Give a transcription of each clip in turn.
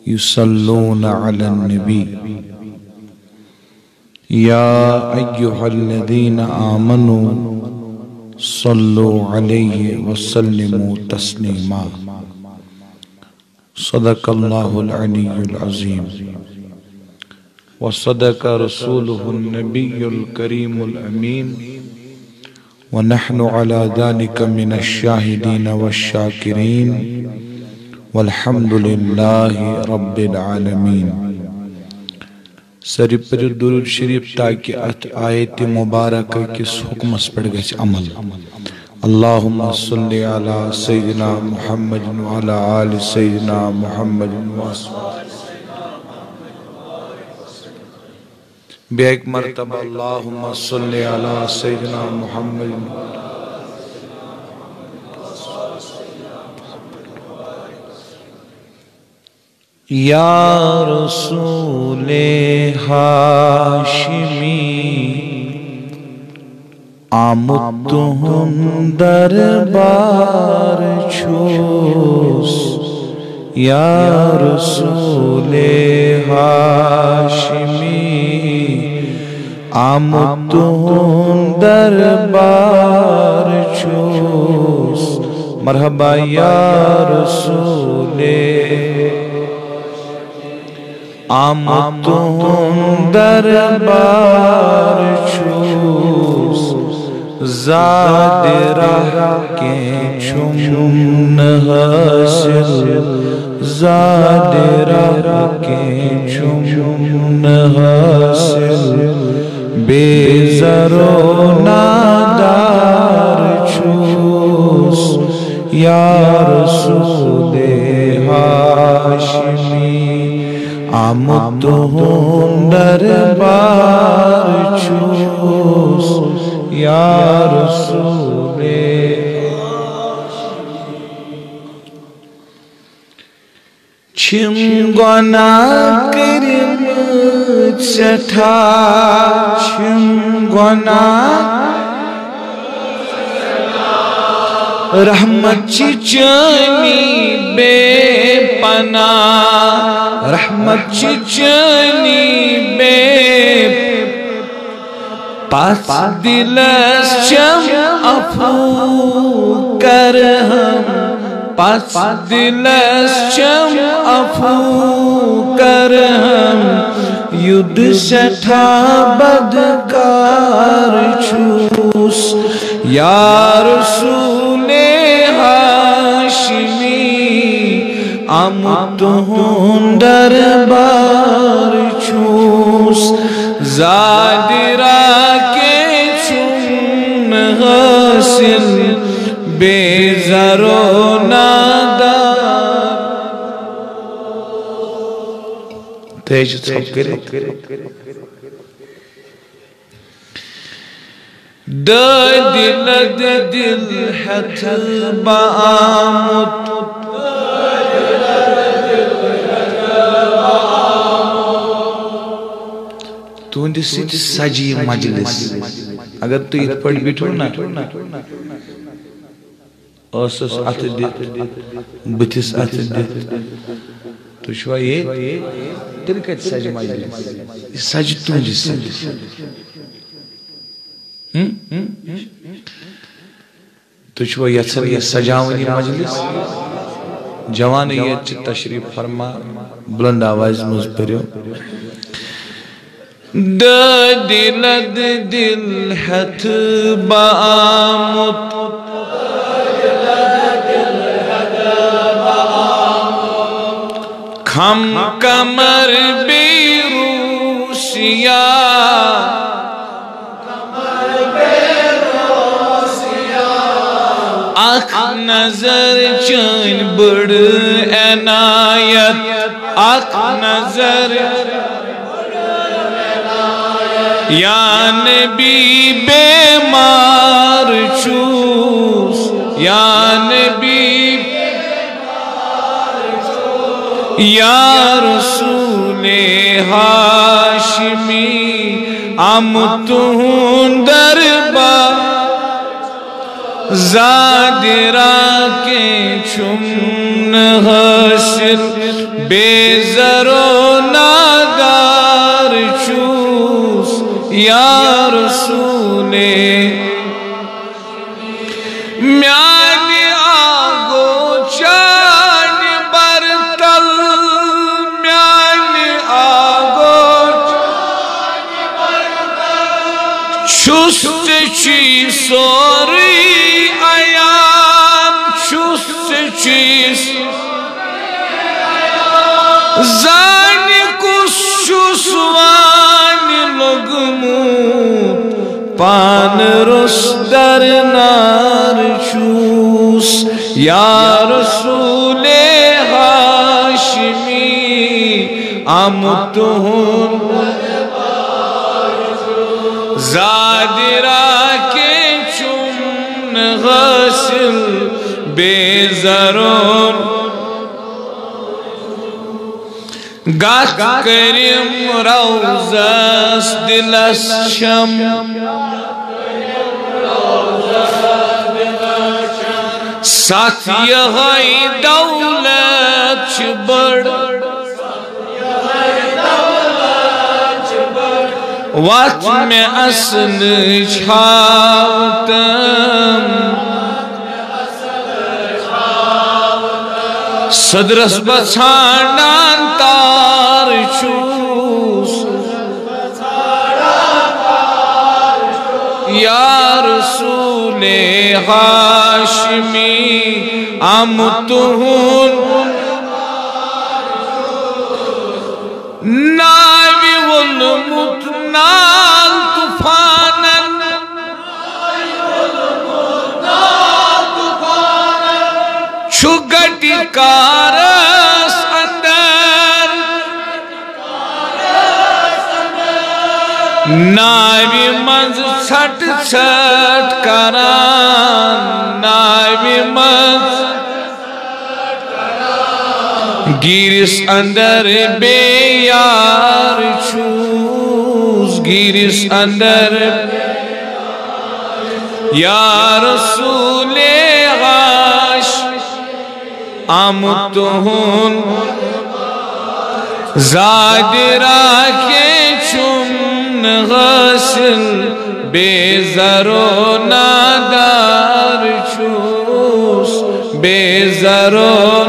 يصلون على النبي يا أيها الذين آمنوا صلوا عليه وسلموا تسليما صدق الله العلي العظيم وصدق رسوله النبي الكريم الأمين ونحن على ذلك من الشاهدين والشاكرين والحمد لله رب العالمين. سری پر درود شریف تاکہ ات آیت مبارکہ کس حکم اس پر گئے عمل. اللہم صلی علی سیدنا محمد وعلی آل سیدنا محمد بے ایک مرتبہ اللہم صلی علی سیدنا محمد یا رسول ہاشمی آمدتہم دربار چھوس یا رسول ہاشمی آمدتہم دربار چھوس مرحبا یا رسول آمدتہم دربار چھوس زاد راہ کے چمن حاصل زاد راہ کے چمن حاصل بے زر و نادار چھوس یا رسول ہاشمی آمدتہم دربار چھوس یا رسول چھم گناہ کرم سٹھا چھم گناہ رحمت چچنی بے پناہ رحمت چچنی بے پاس دلس چم افو کر ہم پاس دلس چم افو کر ہم ید سٹھا بدکار چھوس یا رسول ہاشمی آمدتہم دربار چھوس زاد راہ کے چمن حاصل بے زر و نادار تیج سب کرے دل حت بآمد تو اندی سیت سجی مجلس اگر تو ات پڑھ بیٹھو نا اوسس ات دیت بتس ات دیت تو شوا یہ تیل کت سجی مجلس سجی تو اندی سیت تو شوا یہ سجاونی مجلس جوان یہ تشریف فرما بلند آواز مز پریو دل حت بآمد کھم کمر بیروسیا اخ نظر چین بڑ عنایت اخ نظر یا نبی بیمار چوس یا نبی یا رسول ہاشمی آمدتہم دربار زاد راہ کے چمن حاصل بے زر و نادار چوس یا رسول میانی آگو چان برتل میانی آگو چست چی سوری ایام چست چیز زانی کس چسوانی لگمون پان رس در نار چوس یا رسول ہاشمی آمدہن زادرہ کے چون غسل بے زرون گاہ کریم روزس دلس شم ساتھ یہائی دولت چبڑ وقت میں اصل چھاوتم صدرس بچھانان تار چوس یا رسول ہاشمی آمدہن ناوی والمت نال طوفانن چھگٹی کارس اندر ناوی منز چھٹ چھٹ کران ناوی منز گیرس اندر بے یار چوس گیرس اندر یا رسول غاش آمدہن زادرہ کے چون غسل بے زر و نادار چوس بے زر و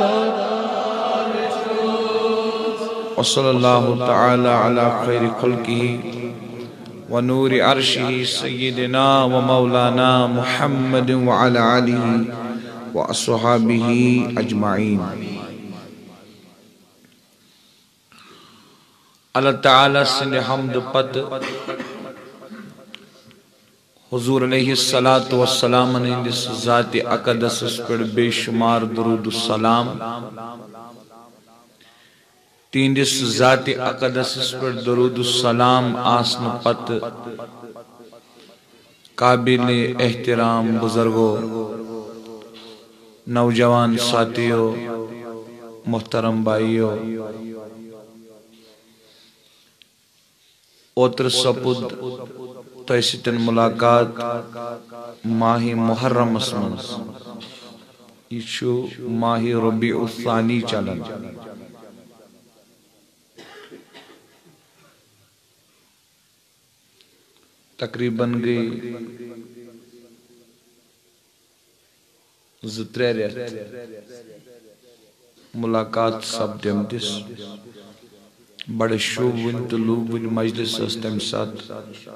وصلی اللہ تعالی علی خیر خلقہ ونور عرشہ سیدنا و مولانا محمد وعلی آلہ واصحابہ اجمعین. اللہ تعالی سند حمد پت حضور علیہ السلام ہندس ذات اقدس پر بے شمار درود السلام تیندس ذات اقدس پر درود السلام آسن پت قابل احترام بزرگو نوجوان ساتھیو محترم بھائیو اوتر سپد تیستن ملاقات ماہ محرم اسمنز یہ چھو ماہ ربیع الثانی چلن تقریباً گئی زترے ریت ملاقات سب دمتس بڑے شوبن تو لوبن مجلس استم ساتھ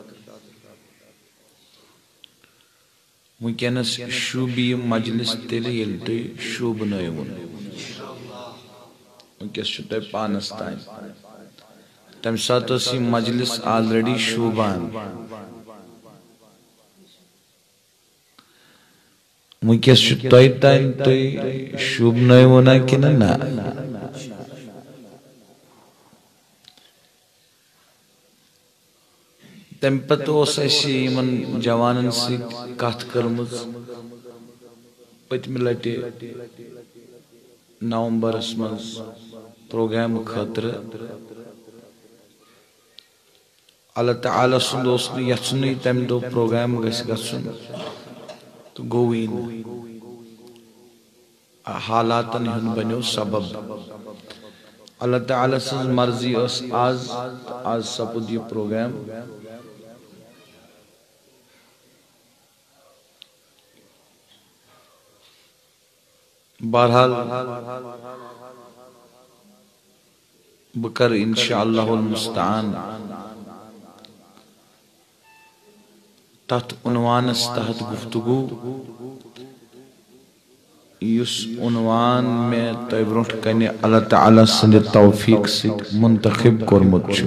ونکینس شوبی مجلس تیلی یلتی شوب نویون ونکیس چھتے پانستائن تم ساتھ اسی مجلس آلریڈی شوبان ونکیس چھتے تائن تی شوب نویونا کنا نا تم پتہ اس اسی من جوانن سی کات کرمز پتم لٹی نومبر اسمز پروگرام خاطر اللہ تعالی سن دوست یچنی تم دو پروگرام گس گسن تو گوین حالاتن ہن بنیو سبب اللہ تعالیٰ سن مرضی اس آز سپود یہ پروگرام بہرحال بکر انشاءاللہ المستعان تحت عنوان تحت گفتگو یس عنوان میں تیبرونٹ کنے اللہ تعالیٰ سند توفیق سے منتخب کرمت چھو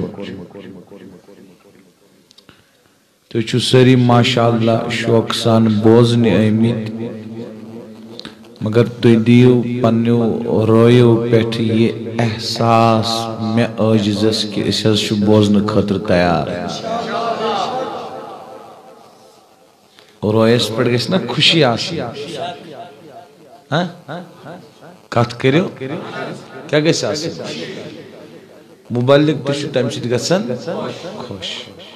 تو چھو سری ماشاءاللہ شوق سان بوزنی آمید مگر تو دیو پنیو رویو پیٹھ یہ احساس میں عاجزس کہ اس حض شو بوزن خطر تیار ہے رویس پڑھ گئے نا خوشی آسی کات کریو کیا گئے آسی مبلغ تشو تمشید گسن خوش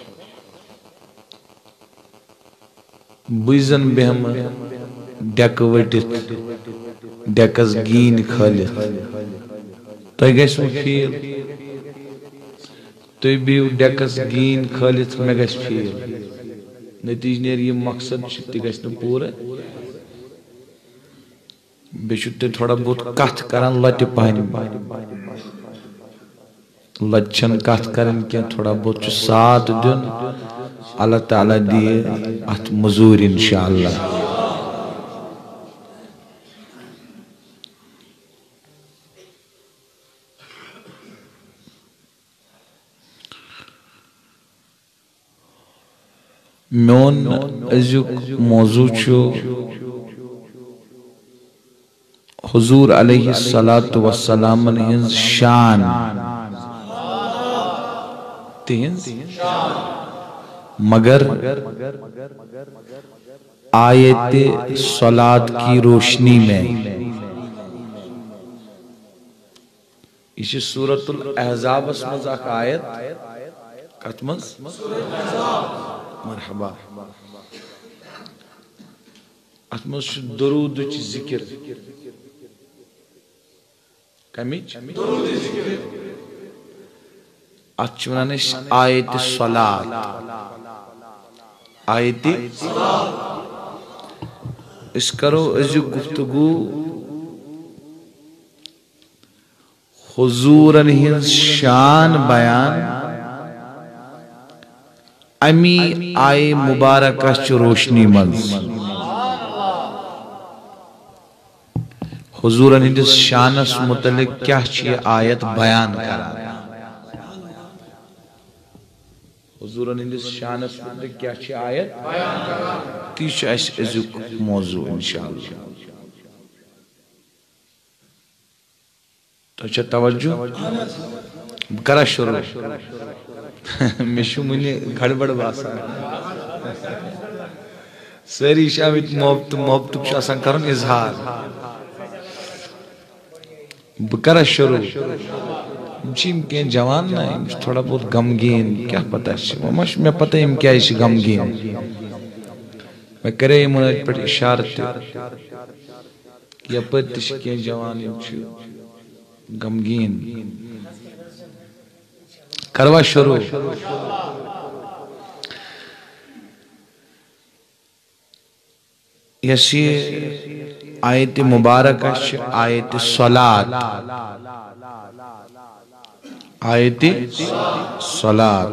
بویزن بہم ڈیک وٹت ڈیکس گین کھالت تو گئے سو فیل تو بیو ڈیکس گین کھالت میں گئے فیل نتیج نیر یہ مقصد چھتی گئے سو پورا بیشتے تھوڑا بہت کات کرن لٹ پہنی لچن کات کرن کیا تھوڑا بہت ساتھ دن اللہ تعالیٰ دیئے ات مزور انشاءاللہ میون ازیک موضوع چھو حضور علیہ السلام ہنز شان تہنز مگر آیت صلاة کی روشنی میں یہ سورة الاحزاب اسمز اک آیت کتمز مرحبا اتمز درود چی ذکر کمیچ اچھونانش آیت صلاة آیت اس کرو ازیو گفتگو حضورن ہنز شان بیان امی آئے مبارکہ چو روشنی منز حضورن ہندس شانس متعلق کیا چیئے آیت بیان کرا حضورن ہندس شانس متعلق کیا چیئے آیت بیان کرا تیش ایس ازیق موضوع انشاءاللہ تو اچھا توجہ کرا شروع میشو منی گھڑ بڑ باسا سری شامیت محبت شاسان کرن اظہار بکرہ شروع چیم کہیں جوان نا تھوڑا بہت غمگین کیا پتہ ہے میں پتہ ہے کیا ہے غمگین میں کرے مناج پر اشارت یا پتش کہیں جوان غمگین کروا شروع یسی آیت مبارکہ آیت صلاة آیت صلاة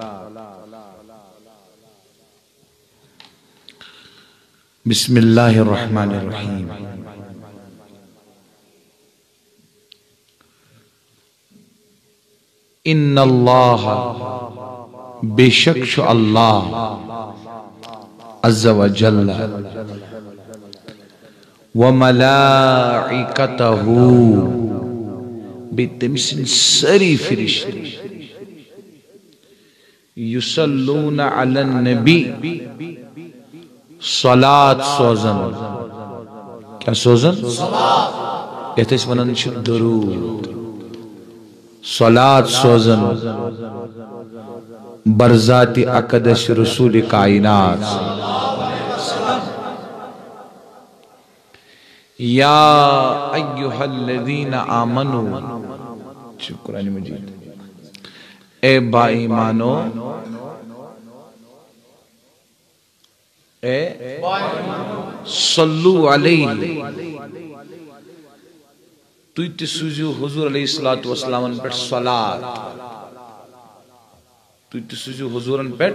بسم اللہ الرحمن الرحیم ان اللہ بے شک شو اللہ عز و جل وملائکتہ بتمسن سری فرشت یسلون علی النبی صلاة سوزن کیا سوزن؟ یہ اس ونن چھو درود صلاة سوزن برذات اقدس رسول کائنات یا ایہا الذین آمنوا، قرآن مجید، اے با ایمانو، اے صلو علیہ، تُوی تی سوزیو حضور علیہ السلام پر صلاة، تُوی تی سوزیو حضورن پر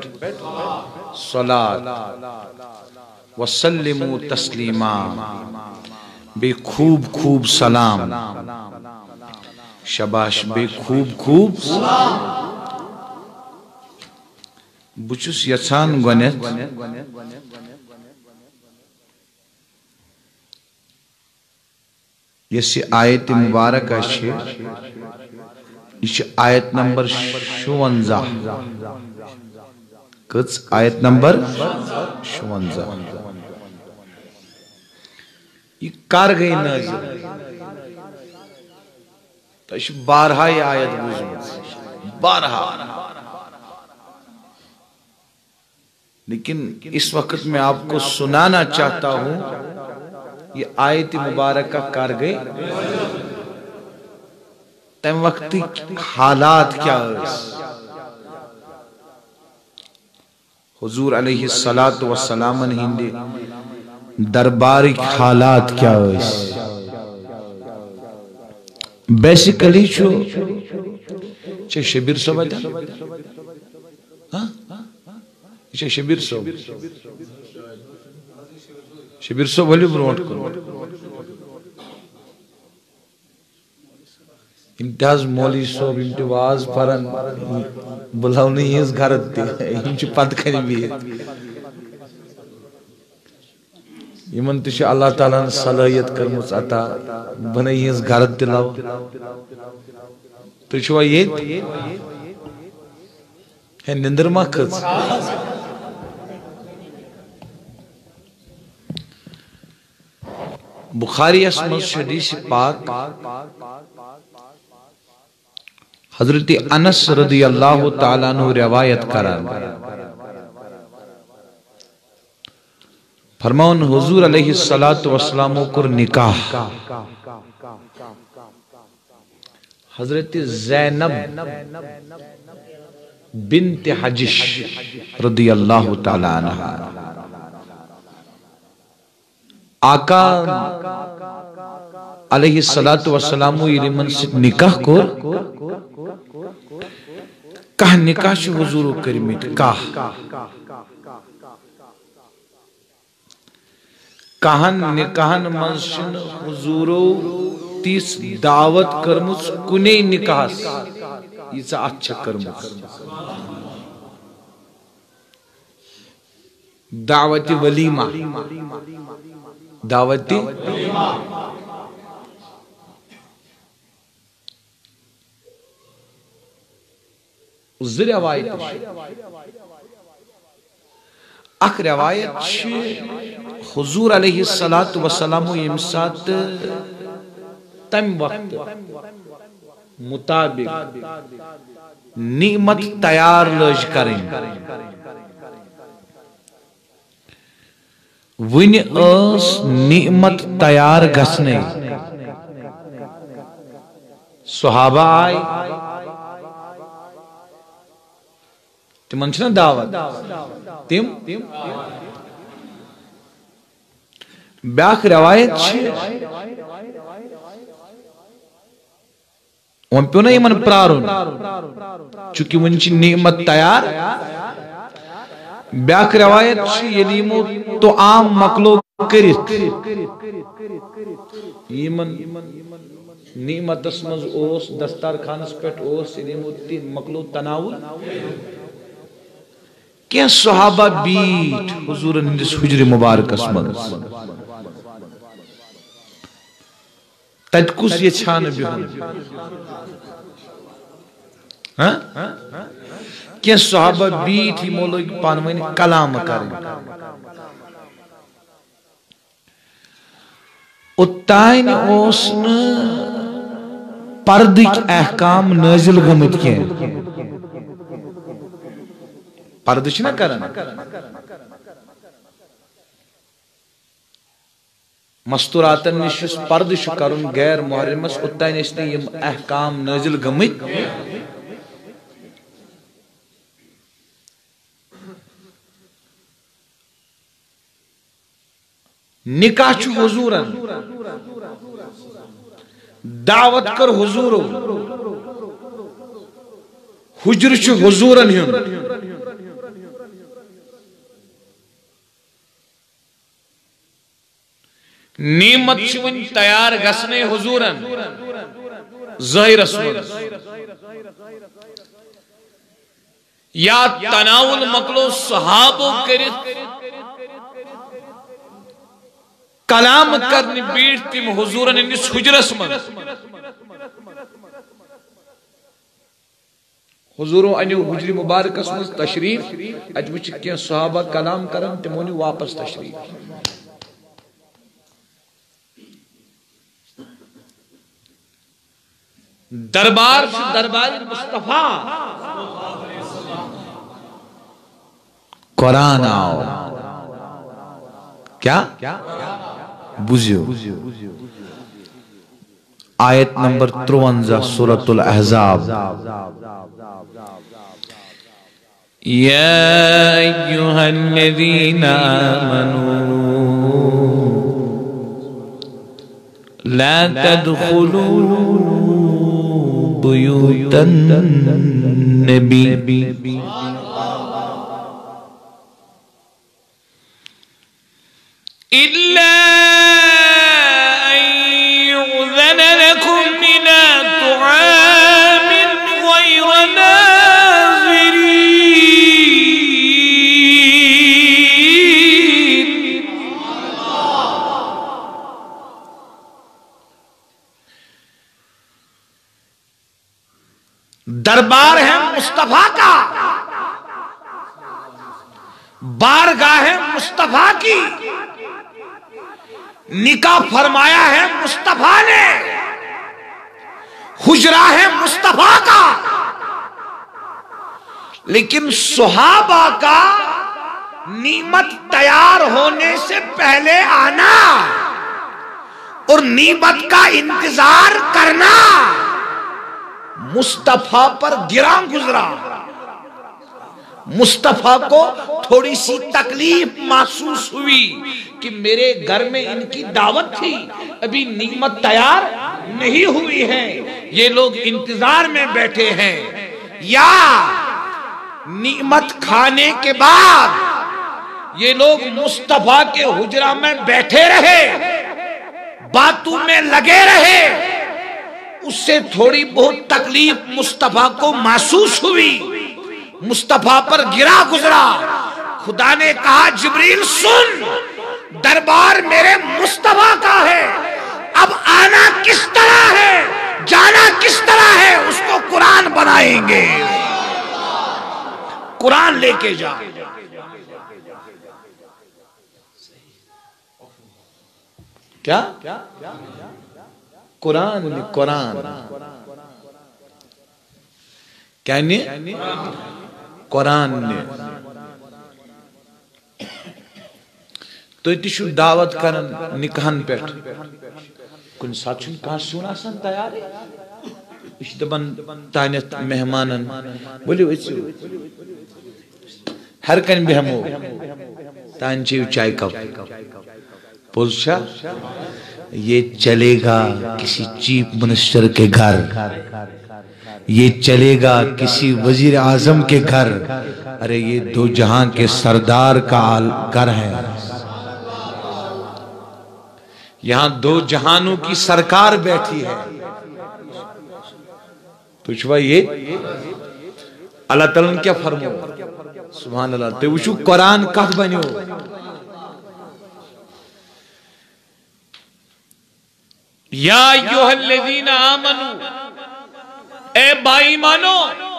صلاة، وسلموا تسلیما، بے خوب خوب سلام، شباش، بے خوب خوب بچس یچان گونیت یسی آیت مبارکہ چھے، یہ آیت نمبر 56، کچھ آیت نمبر 56، یہ کار گئی نازل، تو یہ بارہا یہ آیت بوزمت، بارہا، لیکن اس وقت میں آپ کو سنانا چاہتا ہوں یہ آیت مبارکہ کر گئی تم وقت حالات کیا اس حضور علیہ السلام ہندے درباری حالات کیا اس بیسیکلی چھو شبیر صاحب ہے ہاں یہ شبیر صاحب شبیر صاحب ولی برونٹ کرو انتہاز مولی صاحب انتواز پرن بلاؤنی ہی اس گھرت تی انچو پت کنی بھی یہ منتشہ اللہ تعالیٰ نے صلاحیت کرمس عطا بنائی اس گھرت تی لاؤ تو چھوا یہ ہے نندر مکھز بخاری اسمس حدیث پاک حضرت انس رضی اللہ تعالیٰ عنہ روایت کران فرماؤن حضور علیہ السلام کو نکاح حضرت زینب بنت حجش رضی اللہ تعالیٰ عنہ آقا علیہ السلام یمن سے نکاح کو کہا نکاح شو حضور کرمیت کہن نکاحن منشن حضورو تیس دعوت کرمس کنے نکاح یہ سا اچھا کرمس دعوت ولیمہ دعوت اس روایت اک روایت حضور علیہ السلام امسات تم وقت مطابق نعمت تیار لج کریں ون اس نعمت تیار گسنے صحابہ آئی تمن چھنا دعوت تم بیاک روایت ون پیو نا یمن پرارون چونکہ ون چھ نعمت تیار بیاک روایت یلیمو تو عام مقلو کرت یمن نعمت اسمز اوس دستار خانس پیٹ اوس یلیمو مقلو تناول کیا صحابہ بیٹ حضور اندس حجر مبارک اسمز تجکس یہ چھان بھی ہوں کیا صحابہ بیٹ ہی مولوگ پانوین کلام کریں اتائن اوسن پردک احکام نازل گمت کیا پردش نہ کرن مستوراتن نشس پرد کرن غیر محرمس اتائن اس نے یہ احکام نازل گمت نکاح چھ حضورن دعوت کر حضورو حجر چھ حضورن ہن نیمت چون تیار گسنے حضورن ظاہر اسمن یا تناول مکلو صحابو کرت کلام کرنی بیٹ تیم حضورن انس حجر اسمن حضورو انیو حجری مبارک اسمن تشریف اجوچ کیا صحابہ کلام کرن تیمونی واپس تشریف دربار دربار مصطفیٰ قرآن آؤ کیا بوزیو آیت نمبر 53 سورة الاحزاب یا ایوہا الذین آمنوا لا تدخلوا بیوت النبی إلا أن يؤذن لكم إلى طعام غير ناظرين دربار ہے مصطفیٰ کا بارگاہ ہے مصطفیٰ کی نکاح فرمایا ہے مصطفیٰ نے حجرہ ہے مصطفیٰ کا لیکن صحابہ کا نیمت تیار ہونے سے پہلے آنا اور نیمت کا انتظار کرنا مصطفیٰ پر گراں گزرا مصطفیٰ کو تھوڑی سی تکلیف محسوس ہوئی کہ میرے گھر میں ان کی دعوت تھی ابھی نیمت تیار نہیں ہوئی ہے یہ لوگ انتظار میں بیٹھے ہیں یا نیمت کھانے کے بعد یہ لوگ مصطفیٰ کے حجرہ میں بیٹھے رہے باتوں میں لگے رہے اس سے تھوڑی بہت تکلیف مصطفیٰ کو محسوس ہوئی مصطفیٰ پر گرا گزرا خدا نے کہا جبریل سن دربار میرے مصطفیٰ کا ہے اب آنا کس طرح ہے جانا کس طرح ہے اس کو قرآن بنائیں گے قرآن لے کے جا کیا قرآن کیا نہیں قرآن نے تو اتشو دعوت کرن نکہن پیٹ کن ساتھ چھن کہاں سونا سن تیار ہے اس دبن تانیت مہمانن بولی ویسے ہر کن بھی ہمو تانچیو چائے کب پوزشا یہ چلے گا کسی چیف منسٹر کے گھر یہ چلے گا کسی وزیر اعظم کے گھر ارے یہ دو جہاں کے سردار کا گھر ہے یہاں دو جہانوں کی سرکار بیٹھی ہے پوچھوا یہ اللہ تعالیٰ نے کیا فرمو سبحان اللہ تو وچو قرآن کہت بنیو یا ایوہ الذین آمنوا اے بائی مانو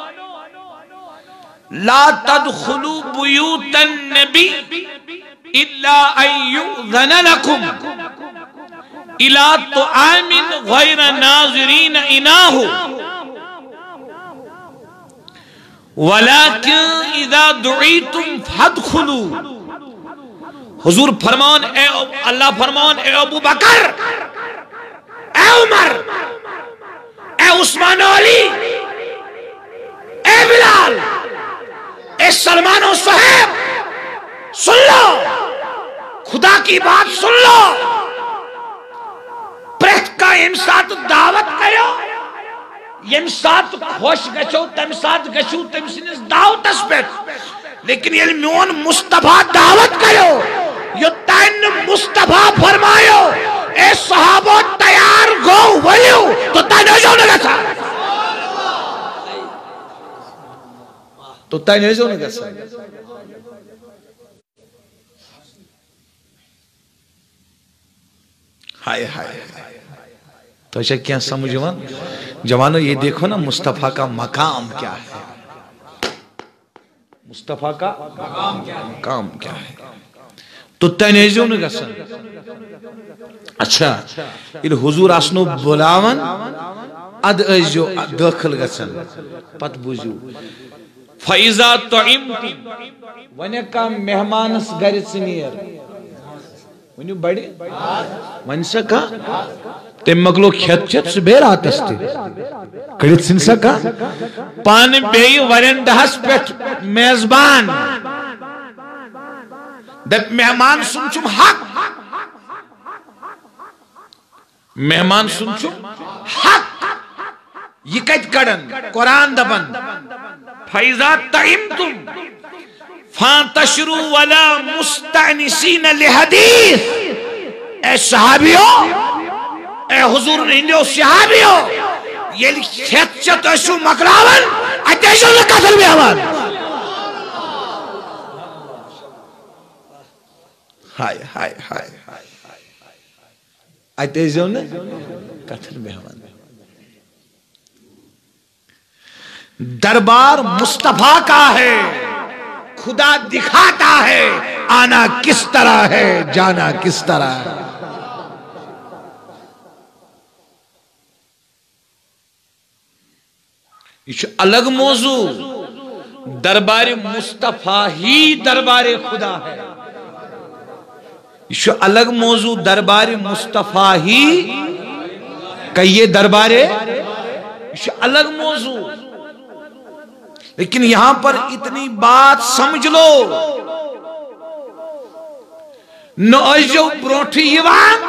لا تدخلوا بیوت النبی الا ان یؤذن لکم الى طعام غیر ناظرین اناہ ولكن اذا دعیتم فادخلوا حضور فرمان اے اللہ فرمان اے ابو بکر اے عمر اے عثمان و علی اے بلال اے سلمان و صہیب سن لو خدا کی بات سن لو پریت کا یم سات دعوت کرو یم سات خوش گچو تم سات گچو تم سنس دعوتس پیٹ لیکن یہ میون مصطفیٰ دعوت کرو یہ تین مصطفیٰ فرمایو اے صحابہ تیار گو ولیو تو تین ایزو نگا سا تو تین ایزو نگا سا ہائے ہائے تو اسے کیا سمجھ جوانو یہ دیکھو نا مصطفیٰ کا مقام کیا ہے مصطفیٰ کا مقام کیا ہے تو تینیزیوں نے گسن اچھا یہ حضور آسنو بلاون اد ایزیو داخل گسن پت بوزیو فَإِذَا طُعِمْتِ ونیا کا مہمانس گھر سنیر ونیو بڑی ون سکا تم مگلو کھیت چت سے بیر آتستی کڑیت سن سکا پان بیئی ورندہس پیٹ میزبان دب مہمان سنچم حق مہمان سنچم حق یہ کت کڑن قرآن دبن فَإِذَا طَعِمْتُمْ فَانْتَشْرُوا وَلَا مُسْتَعْنِسِينَ لِحَدِيث اے صحابیو اے حضور ہندیو صحابیو یہ کھیت چت ایسو مقراون اتیشو لکاتر بھی آوان ہائے ہائے ہائے اتیشو لکاتر بھی آوان دربار مصطفیٰ کا ہے خدا دکھاتا ہے آنا کس طرح ہے جانا کس طرح ہے یہ الگ موضوع دربار مصطفیٰ ہی دربار خدا ہے یہ الگ موضوع دربار مصطفیٰ ہی کہ یہ دربار یہ الگ موضوع لیکن یہاں پر اتنی بات سمجھ لو نو ایزو بروٹھی یوان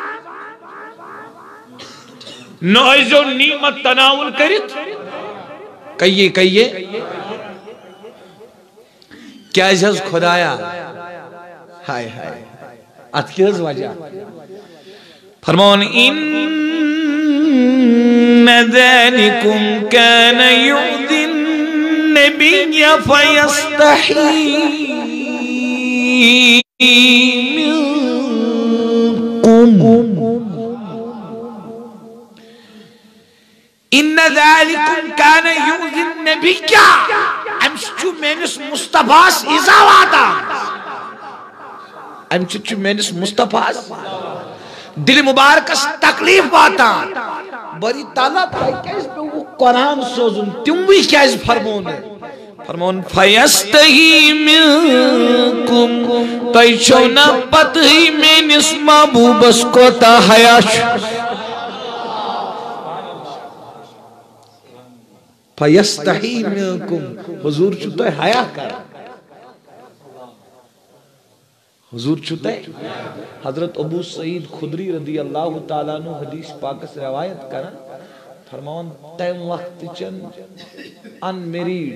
نو ایزو نیمت تناول کرت کہیے کیا جز خدایا ہائے ہائے اتکیز وجہ فرمان ان ذالکم کان یؤذی النبی فیستحی ان ذالکم کان یؤذی النبی کیا امسچو مینس مصطفیٰ ازاواتا امسچو مینس مصطفیٰ دل مبارکس تکلیف واتا بری تعالیٰ کیس پہ وہ قرآن سوزن تم بھی کیس فرمون ہے فرمون فیستہی منکم تیشونا پتہی مینس محبوبس کو تا حیاش فیستحی منکم حضور چھتا ہے حیاء کر حضور چھتا ہے حضرت ابو سعید خدری رضی اللہ تعالیٰ عنہ حدیث پاکس روایت کرن فرمان تیم وقت چن ان میری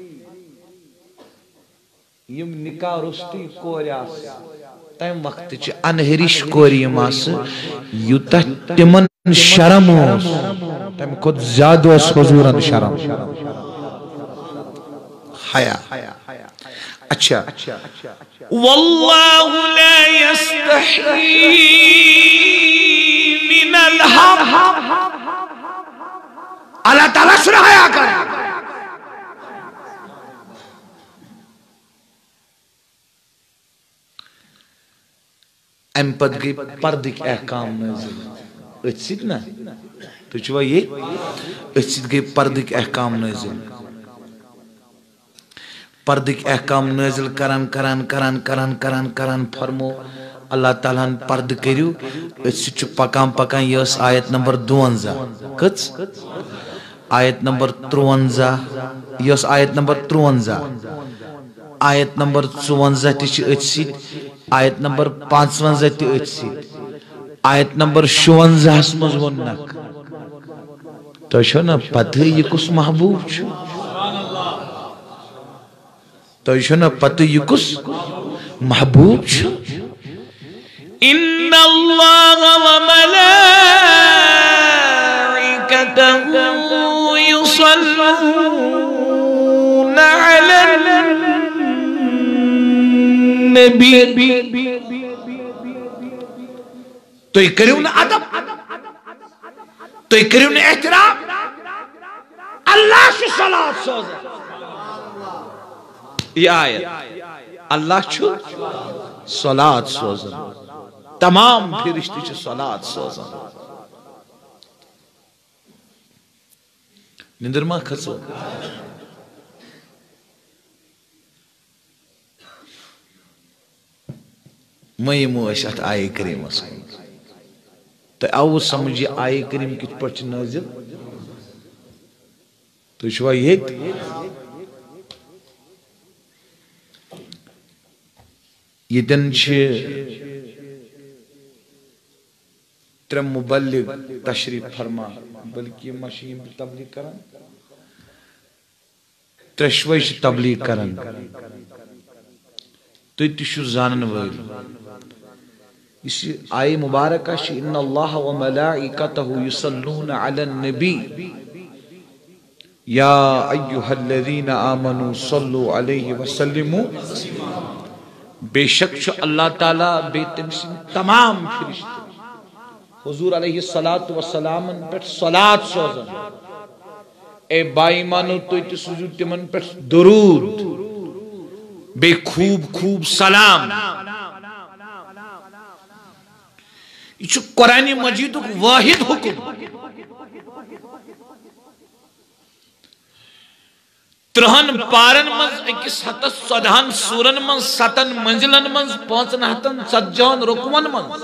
یم نکاح رستی کوریاس تیم وقت چن انہریش کوریم یوتا تمن شرم تم خود زیادہ اس حضورن شرم حیاء اچھا واللہ لا یستحی من الحق اللہ تعالیٰ سنہ حیاء کر ام پد گئی پردک احکام نازل اتسید نا تو چھوا یہ اتسید گئی پردک احکام نازل پردک احکام نازل کران فرمو اللہ تعالیٰ پرد کریو اس پکان یہ آیت نمبر 52 کچ آیت نمبر 53 یہ آیت نمبر 53 آیت نمبر 54 تہ سیت آیت نمبر 55 تہ سیت آیت نمبر 56 مز ونک تو چھو نا پتہ یہ کس محبوب چھو تو چھو نا پتہ یہ کس محبوب چھو ان اللہ وملائکتہ یصلون علی النبی تو یہ کریو نا ادب تو یہ کریو نا احترام اللہ سے صلاة سوزا یہ آیت اللہ چھو صلاة سوزا تمام فرشتے چھو صلاة سوزا نندر ما کھسو مہمو اشت آئے کریم اس کو تو او سمجھے آئے کریم کچھ پرچ نازل تو شوا یہ دن تر مبلغ تشریف فرما بلکہ مشین تبلیغ کرن ترشوش تبلیغ کرن تو تشو زانن ویل اس آئی مبارکہ ان اللہ و ملائکتہ یصلون علی النبی یا ایہا الذین آمنوا صلو علیہ وسلموا بے شک چھو اللہ تعالیٰ بے تمسین تمام فرشتے حضور علیہ السلام پر صلاة سوزن اے بائی مانو تو سوزو تمن پر درود بے خوب سلام یہ قرآن مجید واحد حکم ترہن پارن منز اکس ہتس صدہن سورن منز ستن منزلن منز پانچن ہتن سجان رکون منز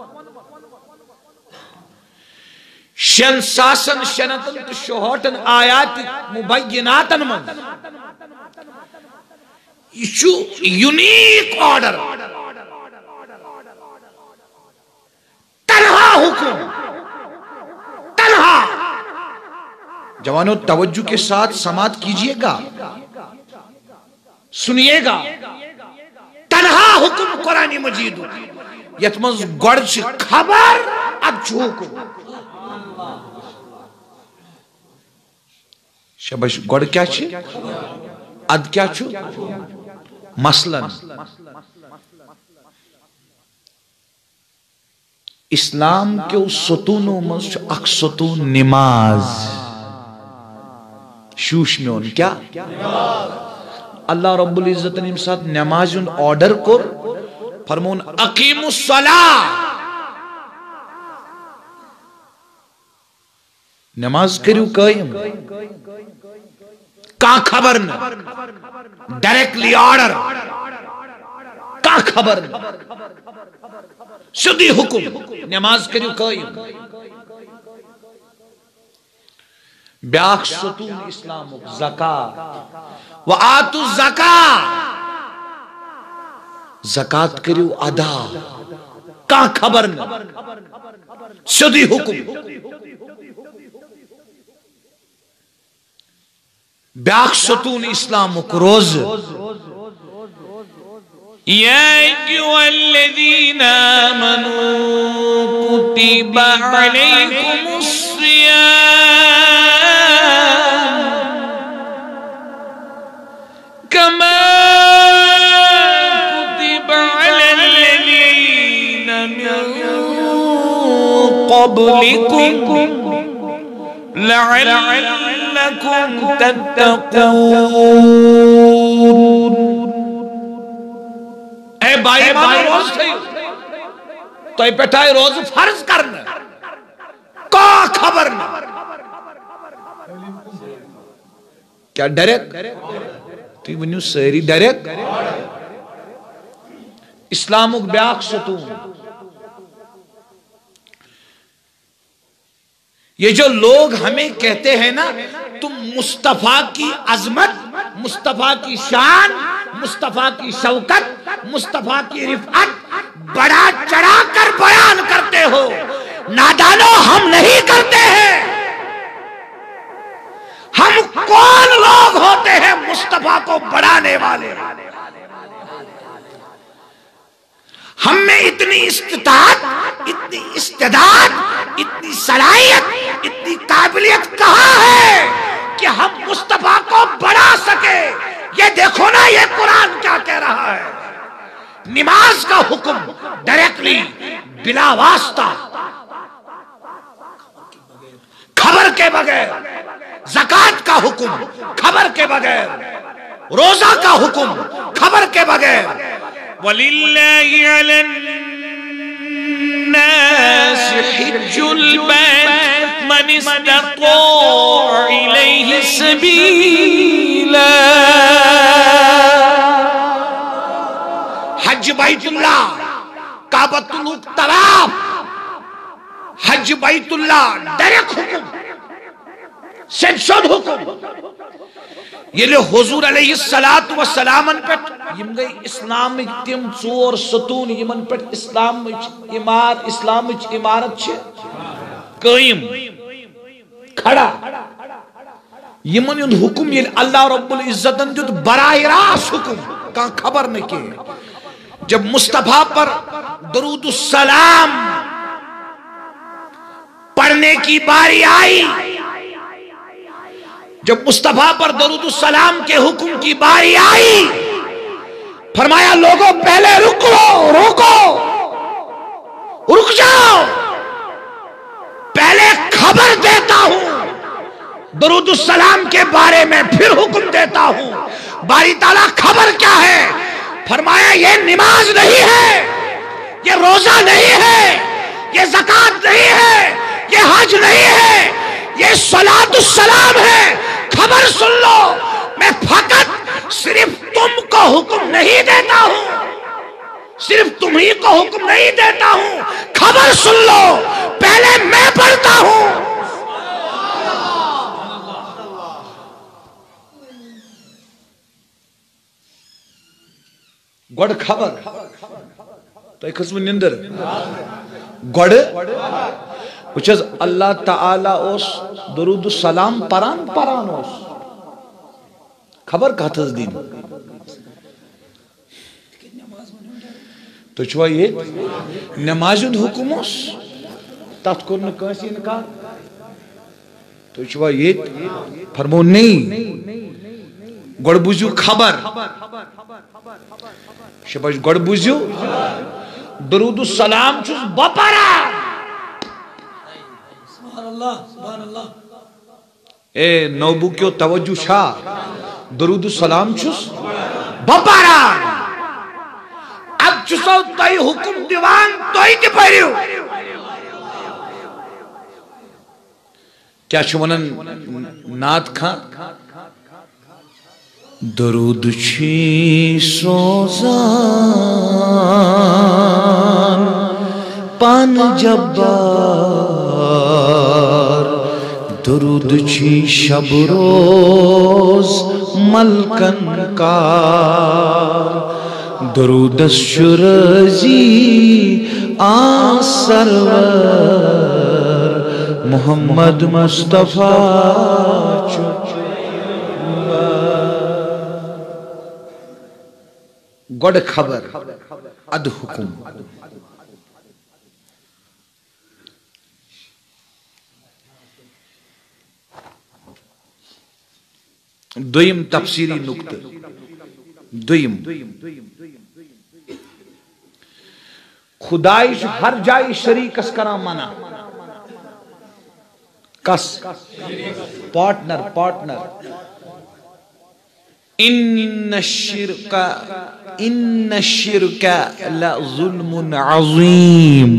شن ساسن شنتن تو شہوٹن آیات مبیناتن منز یہ یونیک آرڈر تنہا حکم تنہا جوانوں توجہ کے ساتھ سماعت کیجئے گا سنیے گا تنہا حکم قرآن مجید یتمز گوڑ سے خبر اب چھوکو شبش گوڑ کیا چھے اد کیا چھو مثلا اسلام کے اس ستونوں میں اک ستون نماز شوش میں ان کیا اللہ رب العزت نے ساتھ نماز ان آرڈر کر فرمون اقیم الصلاة نماز کریو قائم کا خبر نہ ڈائریکٹلی آرڈر کا خبر نہ سدی حکم نماز کریو قائم بیاخ ستون اسلام زکاة وآتو زکاة زکاة کریو ادا کا خبر نہ سدی حکم بیاخ ستون اسلام روز یا ایوہ الذین آمنوا کتب علیکم الصیام کما کتب علی الذین من قبلکم لعلکم تتقون اے بائی روز تھے تو اے پیٹھائے روز فرض کرنا کا خبر نہ کیا ڈریک تو تی ونیو ساری ڈائریکٹ اسلامک بیاق ستون یہ جو لوگ ہمیں کہتے ہیں نا تم مصطفیٰ کی عظمت مصطفیٰ کی شان مصطفیٰ کی شوکت مصطفیٰ کی رفعت بڑا چڑھا کر بیان کرتے ہو، نادانو ہم نہیں کرتے ہیں۔ ہم کون لوگ ہوتے ہیں مصطفیٰ کو بڑھانے والے؟ ہم میں اتنی استطاعت، اتنی استعداد، اتنی صلاحیت، اتنی قابلیت کہاں ہے کہ ہم مصطفیٰ کو بڑھا سکے؟ یہ دیکھو نا یہ قرآن کیا کہہ رہا ہے۔ نماز کا حکم ڈائریکٹلی بلا واسطہ خبر کے بغیر، زکوٰۃ کا حکم خبر کے بغیر، روزہ کا حکم خبر کے بغیر۔ وَلِلَّهِ عَلَى النَّاسِ حِجُّ الْبَيْتِ مَنِ اسْتَطَاعَ إِلَيْهِ سَبِيلًا۔ حج بیت اللہ، کعبۃ اللہ طواف، حج بیت اللہ ڈائریکٹ حکم، سینشن حکم۔ یہ لئے حضور علیہ السلام پٹ یم گئی اسلامک تم ژور ستون یمن پٹ اسلامچ عمارت چھ قائم کھڑا۔ یمن یون حکم یہ اللہ رب العزتن دیت براہ راست حکم کہاں خبر نہ کی۔ جب مصطفیٰ پر درود السلام پڑھنے کی باری آئی، جب مصطفیٰ پر درود السلام کے حکم کی باری آئی، فرمایا لوگوں پہلے رک جاؤ، پہلے خبر دیتا ہوں درود السلام کے بارے میں، پھر حکم دیتا ہوں۔ باری تعالیٰ خبر کیا ہے؟ فرمایا یہ نماز نہیں ہے، یہ روزہ نہیں ہے، یہ زکوٰۃ نہیں ہے، یہ حج نہیں ہے، یہ صلاۃ السلام ہے۔ خبر سن لو، میں فقط صرف تم کو حکم نہیں دیتا ہوں، صرف تمہیں کو حکم نہیں دیتا ہوں، خبر سن لو، پہلے میں پڑھتا ہوں۔ گوڑ خبر تو ایک قسم نندر گوڑ وچز اللہ تعالیٰ اس درود السلام پران اس خبر کہتز دین تو چھوا یہ نماز حکم اس تات کرنے کانسی انکار تو چھوا یہ فرمو نہیں گوڑ بوزیو خبر شباش گوڑ بوزیو درود السلام چھوز بپران سبحان اللہ اے نوبو کیو توجہ شاہ درود السلام چھوز بپران اب چھوزو تائی حکم دیوان توئی دی پہریو کیا چھوانن نات کھا درود چھی سوزان پان جبار درود چھی شب روز ملکن کا درود شرزی آن سرور محمد مصطفیٰ گوڑ خبر اد حکم دویم تفسیری نکتہ دویم خدایش ہر جائی شریک اس کرا منا کس پارٹنر ان الشرک لظلم عظیم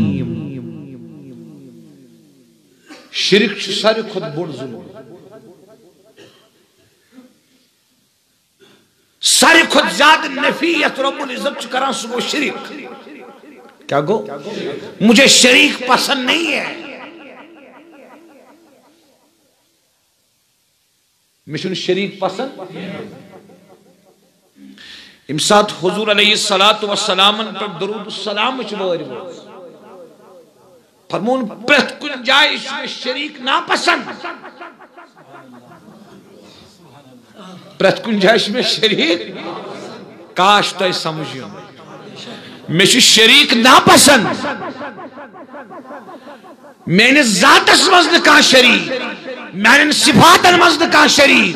شرک ساری خود بڑ ظلم کھت زیادہ نفیت رب العزت کران سو شریک. کیا گو؟ مجھے شریک پسند نہیں ہے. مجھے شریک پسند. امسات حضور علیہ السلام پر درود السلام چلوری بوز فرمون پرت کن جائے اس میں شریک ناپسند. پرت کن جائے اس میں شریک کاش تو سمجھوں میں شریک ناپسند. میں نے ذات مزد کا شریک میں نے صفات مزد کا شریک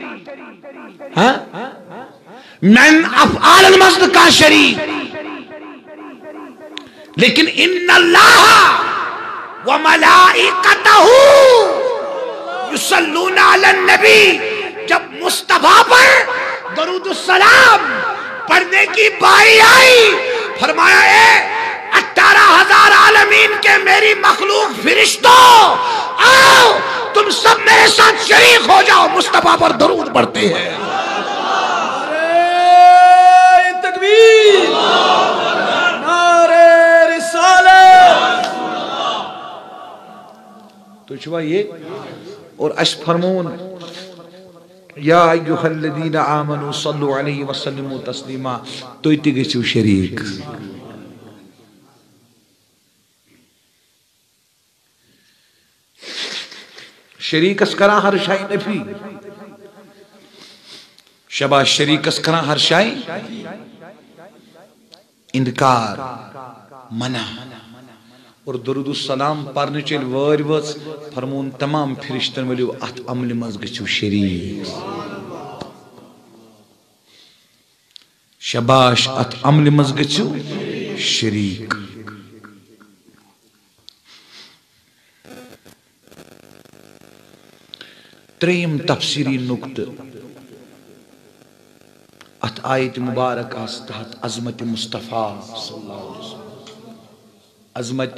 من افعال المزد کا شریک. لیکن ان اللہ وملائکتہ یصلون علی النبی جب مصطفیٰ پر درود السلام پڑھنے کی باری آئی فرمایا اے 18,000 عالمین کے میری مخلوق فرشتوں آؤ تم سب میرے ساتھ شریک ہو جاؤ مصطفیٰ پر درود پڑھتے ہیں. تو چھوا یہ اور اش فرمون یا ایوہ الذین آمنوا صلو علیہ وسلم تسلیما تو اتی گئیسو شریک. شریک اس کرا ہر شائی نفی شبہ شریک اس کرا ہر شائی انکار منع. اور درود السلام پرنے چل واری وز فرمون تمام فرشتن ولیو ات عمل مزگچو شریک. شباش ات عمل مزگچو شریک. تریم تفسیری نکت ات آیت مبارک تحت عظمت مصطفیٰ صلی اللہ علیہ وسلم عظمت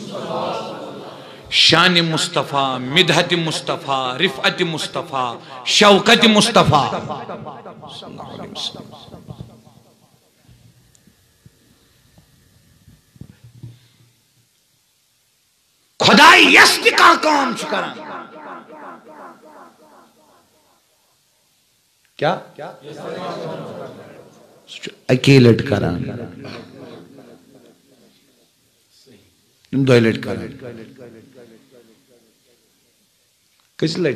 شان مصطفیٰ مدحت مصطفیٰ رفعت مصطفیٰ شوکت مصطفیٰ صلی اللہ علیہ وسلم. خدای یست کا کام چکران کیا اکیلٹ کران دو لٹ کران کس لٹ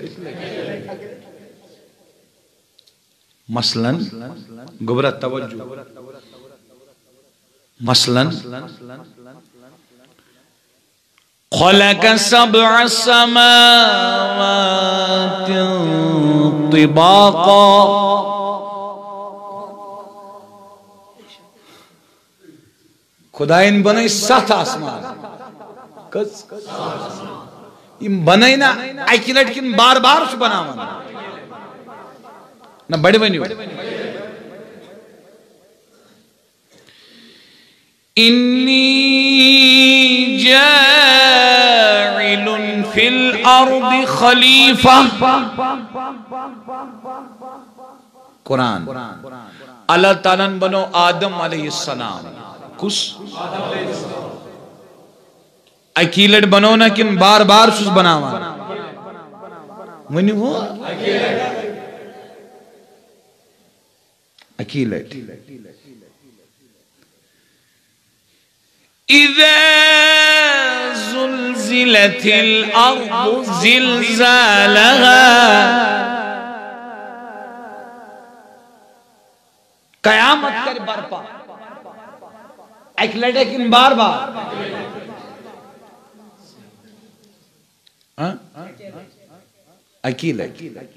مثلا گبرت توجہ مثلا خلق سبع سماوات طباقا خداین بنائی 7 آسمان کس یہ بنائی نا ایک لٹ کن بار بار چھ بناوان نا بڑی بنیو انی جاعل فی الارض خلیفہ قرآن اللہ تعالیٰ بنو آدم علیہ السلام کس اکیلٹ بنو نا کن بار بار سوز بناوان ونی وہ اکیلٹ اذا زلزلت الارض زلزالها قیامت کر برپا اکیلٹ کن بار بار اکیلٹ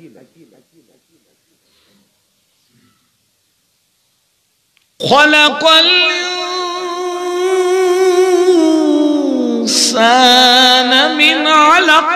خلق الانسان من علق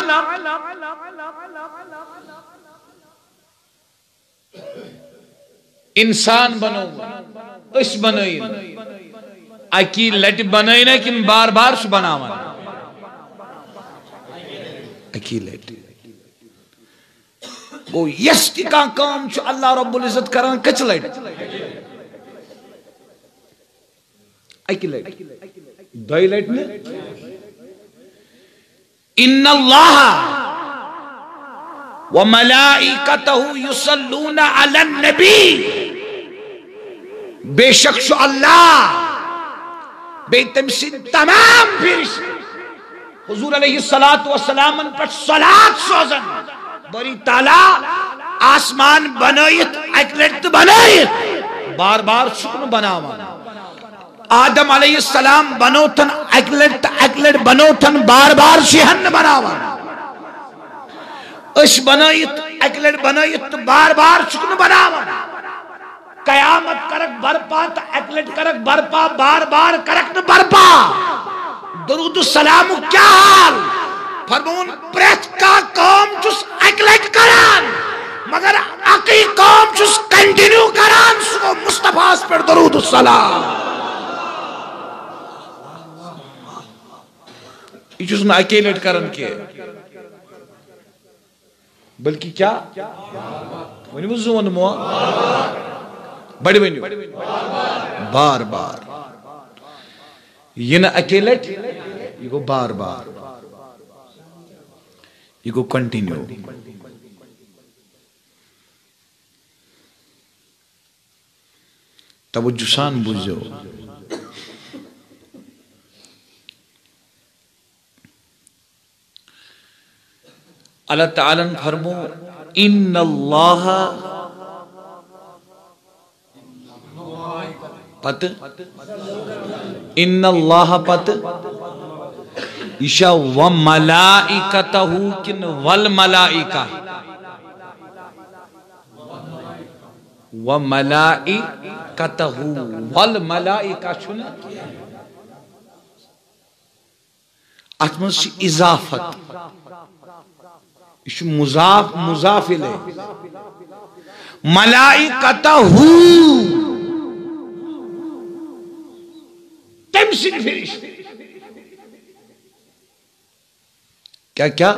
انسان بنو اس بنائیں اکیلٹ بنائیں لیکن بار بار سو بناوان اکیلٹ گو یس تہ کان کام چھ اللہ رب العزت کران کچ لٹ اکی لٹ دۄیہِ لٹہِ نہٕ ان اللہ وملائکتہ یصلون علی النبی بے شک چھُ اللہ بے تم سن تمام فرشت حضور علیہ السلام پہ صلات سوزن باری تعالیٰ آسمان بنائیت اک لٹ بنائیت بار بار چھُنہٕ بناوان آدم علیہ السلام بنوتن اک لٹ بنوتن بار بار چھہن بناوان اس بنائیت اک لٹ بنائیت تو بار بار چھنہٕ بناوان قیامت کرک برپا تو اک لٹ کرک برپا بار بار کرک نہ برپا درود السلام کیا حال فرمون پریت کا کام چس اک لٹ کران مگر اقی کام چس کنٹینیو کران سو مصطفیٰ پر درود السلام یہ چس نہ اکی لٹ کران کے بلکہ کیا ونیو زون مو بڑی ونیو بار بار یہ نہ اکی لٹ یہ گو بار بار یہ گو کنٹینیو توجہ سان بوجھو اللہ تعالیٰ نے فرمو ان اللہ پت ان اللہ پت اشا وملائکتہ کن والملائکہ وملائکتہ والملائکہ چھنا اتمنز چھ اضافت یہ مضاف مضاف الیہ ملائکتہ تم سن فرشت کیا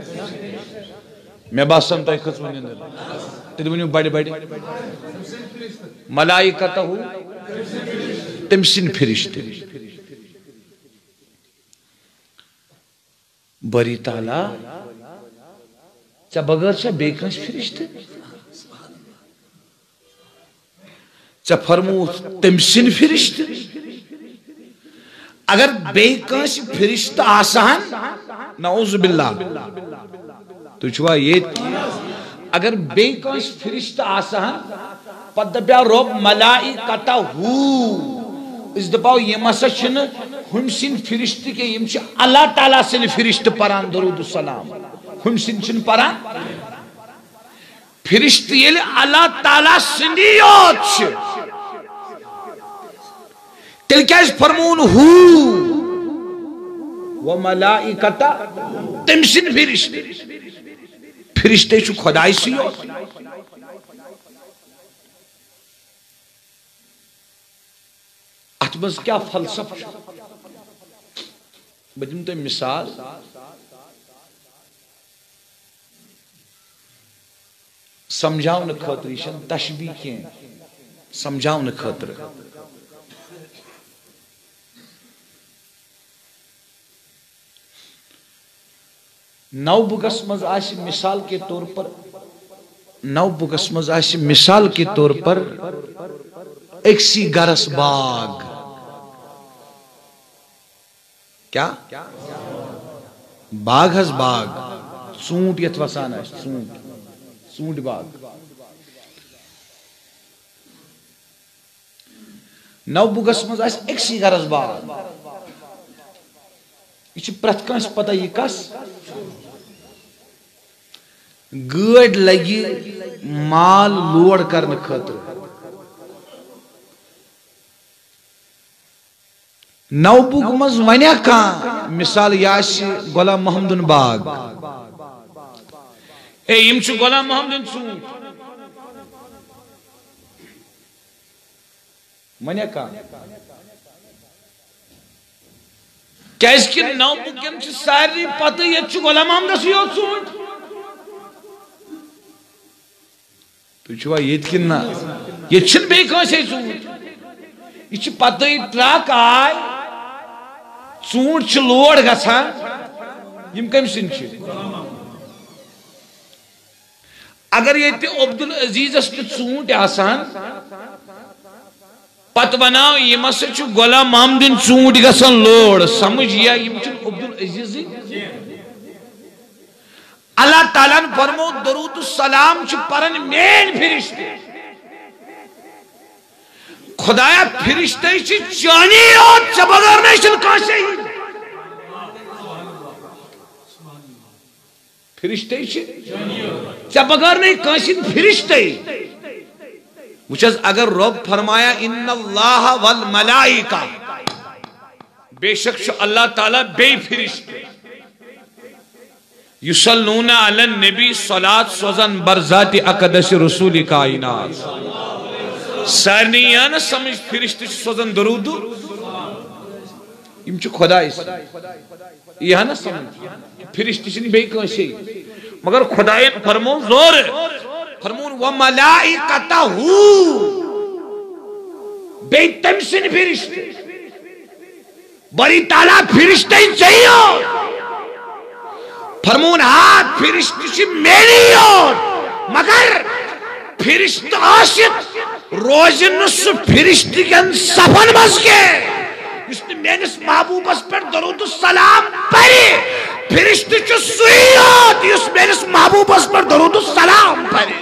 میں باسم تائی خط ونی تیل ونیو بڑی بڑی ملائکتہ تم سن فرشت بری تعالیٰ چا بغیر چا بیکنش فرشت چا فرمو تم سن فرشت اگر بیکنش فرشت آسان نعوذ باللہ تو چھوا یہ اگر بیکنش فرشت آسان پتہ بیا رب ملائکتہ اس دپاو یہ مسا چھن ہم سن فرشت کے یم چھ اللہ تعالیٰ سن فرشت پران درود السلام ہم سن چھن پران فرشت یل اللہ تعالیٰ سنیوت چھ تل کیا اس فرمون وملائکتہ تم سن فرشت فرشتے چھو خدای سیوت اتمز کیا فلسف بدیم تو مثال سمجھاؤں خاطر یہ تشبیہ کی سمجھاؤں خاطر نو بگس مز آسی مثال کے طور پر نو بگس مز آسی مثال کے طور پر ایک سی گرس باغ کیا باغ ہز باغ سونٹ یت وسان ہے سونٹ باغ نو بگس مز آسی ایک سی گرس باغ یہ پرت کانس پتہ یہ کس گاڑ لگی مال لوڑ کرنے خاطر نو بگ مز ونیا کان مثال یاسی غلام محمدن باغ اے یم چھ غلام محمدن سونٹ ونیا کان کیس کہ نو بگ یم چھ ساری پتہ یہ چھ غلام محمدن سونٹ تو چھوا یہ کننا یہ چھن بے کانسے ژوٗنٛٹھ یہ چھ پتہ ٹرک آئی ژوٗنٛٹھ چھ لوڈ گژھان یم کم سن اگر یہ عبدالعزیزس پہ ژوٗنٛٹھ آسان پتہ وناو یم ہسا چھ غلام محمدن ژوٗنٛٹھ گژھان لوڈ سمجھ یا یم چھ عبدالعزیز اللہ تعالیٰ نے فرمو درود السلام چھ پرن مین فرشتے خدایا فرشتے چھ چانی اور چبگر نیشن کانسے ہی فرشتے چھ چبگر نہیں کانسے فرشتے وچھز اگر رب فرمایا ان اللہ والملائکہ بے شک چھ اللہ تعالیٰ بے فرشتے یصلون علی النبی صلاة سوزن برذات اقدس رسول کائنات سارنی یا نا سمجھ فرشت سوزن درود یم چھ خدا اس یہ نا سمجھ فرشت چھ بے کانسے مگر خدایت فرمون زور فرمون وملائکتہ بے تمسن فرشت بری تعالیٰ فرشتے چاہیے فرمون ہاتھ فرشت چھ میری اور مگر فرشت عاشق روزن سو فرشت کن صفن بس کے اس نے مینس محبوبس پر درود السلام پڑی فرشت چھ سویت اس مینس محبوبس پر درود السلام پڑی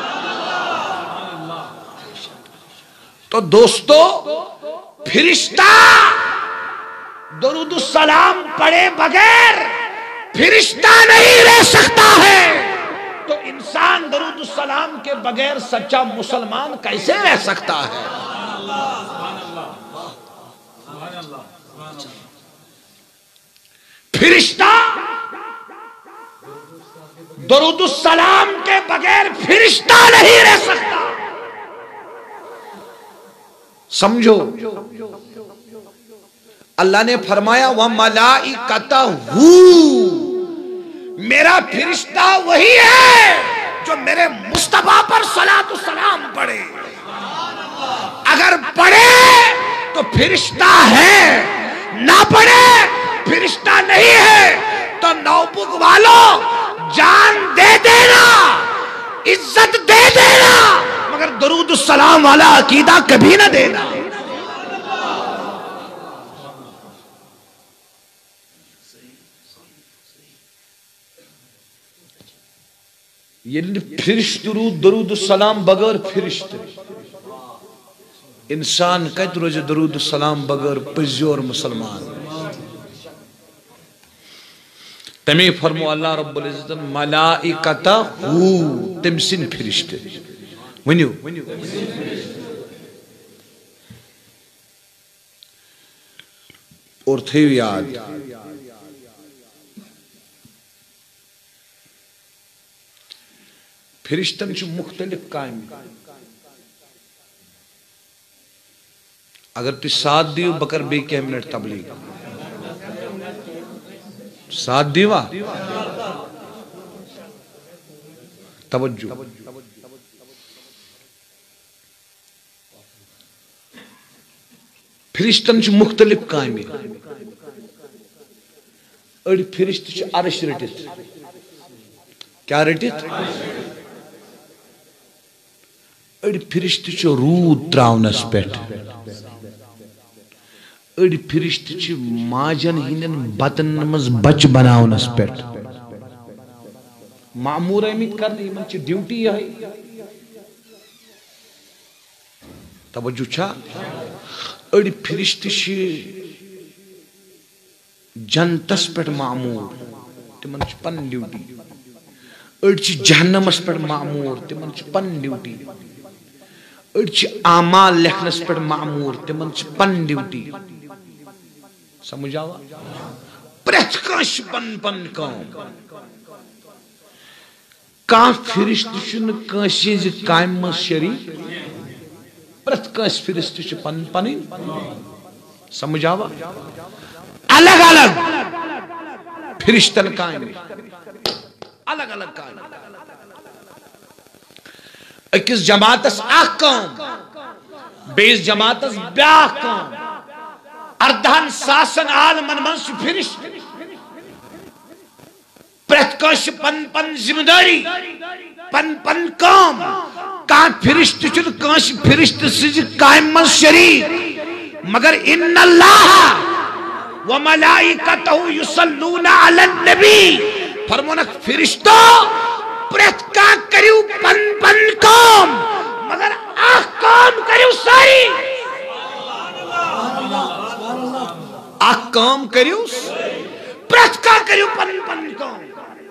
تو دوستو فرشتہ درود السلام پڑے بغیر فرشتہ نہیں رہ سکتا ہے تو انسان درود السلام کے بغیر سچا مسلمان کیسے رہ سکتا ہے فرشتہ درود السلام کے بغیر فرشتہ نہیں رہ سکتا سمجھو اللہ نے فرمایا وَمَلَائِكَتَهُ میرا فرشتہ وہی ہے جو میرے مصطفیٰ پر صلاۃ السلام پڑھے اگر پڑھے تو فرشتہ ہے نہ پڑھے فرشتہ نہیں ہے تو نوبگ والوں جان دے دینا عزت دے دینا مگر درود السلام والا عقیدہ کبھی نہ دینا یہ فرشت درود السلام بغیر فرشت انسان کت روز درود السلام بغیر پزیور مسلمان تمہیں فرمو اللہ رب العزت ملائکتہ تمسن فرشت ونیو اور تھیو یاد فرشتن چھ مختلف کام اگر تو ساتھ دیو بکر بے کے منٹ تبلیغ ساتھ دیوا توجہ فرشتن چھ مختلف کام اڑ فرشت چھ عرش رٹت کیا رٹت اڑ فرشت چھ رود تراؤنس پیٹھ اڑ فرشت چھ ماجن ہندن بطن مز بچ بناونس پیٹھ معمور امیت کرنے من چھ ڈیوٹی ہے توجہ چھا اڑ فرشت چھ جنتس پیٹھ معمور تمن چھ پن ڈیوٹی اڑ چھ جہنمس پیٹھ معمور تمن چھ پن ڈیوٹی اڑ چھ اعمال لکھنس پر معمور تمن چھ پن ڈیوٹی سمجھ آوا پرچ کانش پن کام کان فرشت چھ کانشی زی کام شریف پرچ کانش فرشت چھ پن سمجھ آوا الگ الگ فرشتن کام الگ الگ کام اکس جماعتس اخ کام بیس جماعتس بیاکھ کام 14,000 عالمن من چھ فرشت پرت کانس پن پن ذمہ داری پن پن کام کان فرشت چھ کانس فرشت سز کام من شریک مگر ان اللہ وملائکتہ یصلون علی النبی فرمونک فرشتو پرت کا کریو پن پن کام مگر اخ کام کریو ساری اخ کام کریو پرت کا کریو پن پن کام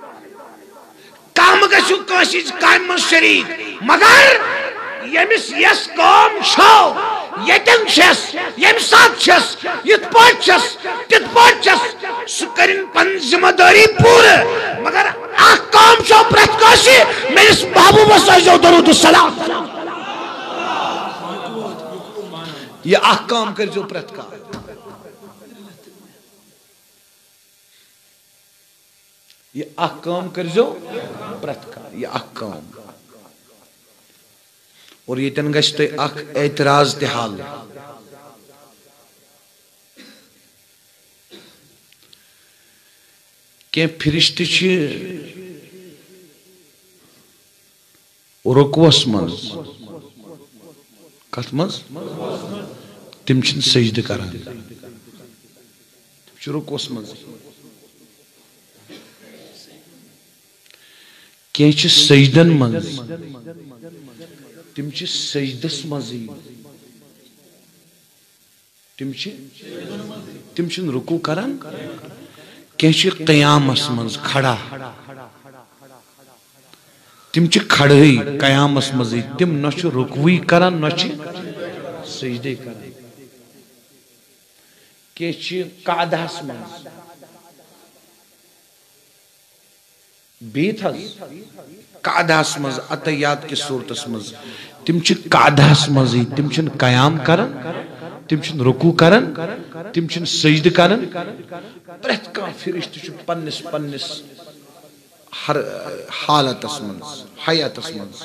کام گشو کانسیز کام من شریک مگر یمس یس کام چھو یتن چھس یم سات چھس یت پاٹ چھس تت پاٹ چھس سکرین پن ذمہ داری پور مگر اخ کام چھو پرت کانسی میرس محبوب سجو درود السلام یہ اخ کام کر جو پرت کا یہ اخ کام کر جو پرت کا یہ اخ کام اور یہ تنگشت اخ اعتراض تحال کہ فرشت چھ رکوس مز کت مز تم چھ سجدہ کران تم چھ رکوس مز کی چھ سجدن مز تم چھ سجدس مزی تم چھ رکوع کران کی چھ قیامس مز کھڑا تم چھ کھڑی قیامس مزی تم نہ چھ رکوعی کران نہ چھ سجدے کران کی چھ قعدہس مز بیت حس قعدہس مز عطیات کی صورتس مز تم چھ قعدہس مزی تم چھ قیام کران تم چھ رکوع کران تم چھ سجدہ کران پرت کان فرشت چھ پنس پنس ہر حالتس مز حیاتس مز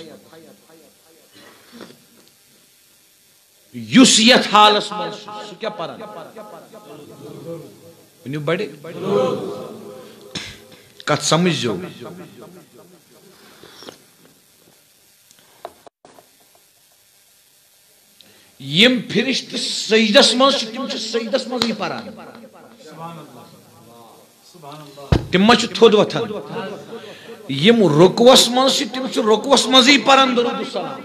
یس یت حالس مز سو کیا پران ونیو بڑے کت سمجھ جو یم فرشت سجدس مز تم چھ سجدس مز ہی پران تم ما چھ تھود وتھان یم رکوعس مز تم چھ رکوعس مز ہی پران درود السلام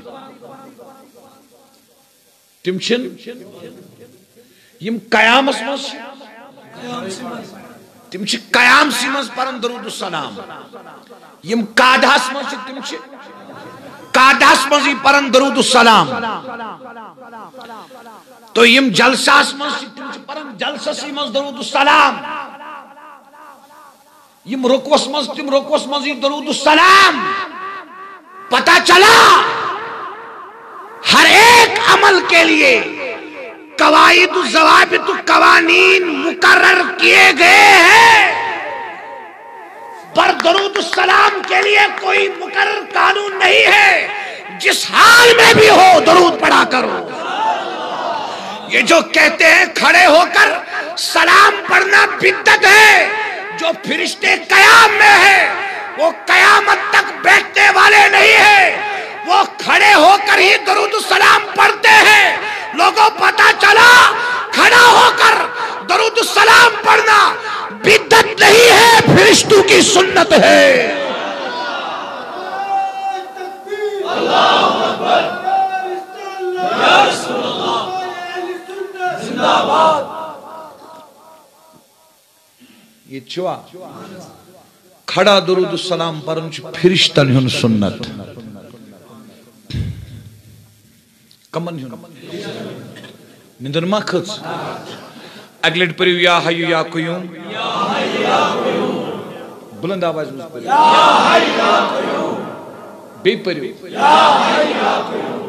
تم چھ یم قیامس مز تم چھ قیام سی مز پران درود السلام یم قعدہس مز تم چھ قعدہس مز ہی پران درود السلام تو یم جلساس مز تم چھ پران جلسسی مز درود السلام یم رکوعس مز تم رکوعس مز ہی درود السلام پتہ چلا ہر ایک عمل کے لیے قواعد و ضوابط و قوانین مقرر کیے گئے ہیں پر درود السلام کے لیے کوئی مقرر قانون نہیں ہے جس حال میں بھی ہو درود پڑھا کرو یہ جو کہتے ہیں کھڑے ہو کر سلام پڑھنا بدعت ہے جو فرشتے قیام میں ہے وہ قیامت تک بیٹھنے والے نہیں ہیں وہ کھڑے ہو کر ہی درود السلام پڑھتے ہیں لوگوں پتہ چلا کھڑا ہو کر درود السلام پڑھنا بدعت نہیں ہے فرشتوں کی سنت ہے اللہ اکبر یا رسول اللہ زندہ باد یہ چھوا کھڑا درود السلام پڑھن فرشتن ہن سنت کمن ہن نندر ما کھز اگلٹ پریو یا حیو یا قیوم بلند آواز میں پریو یا حیو یا قیوم بے پریو یا حیو یا قیوم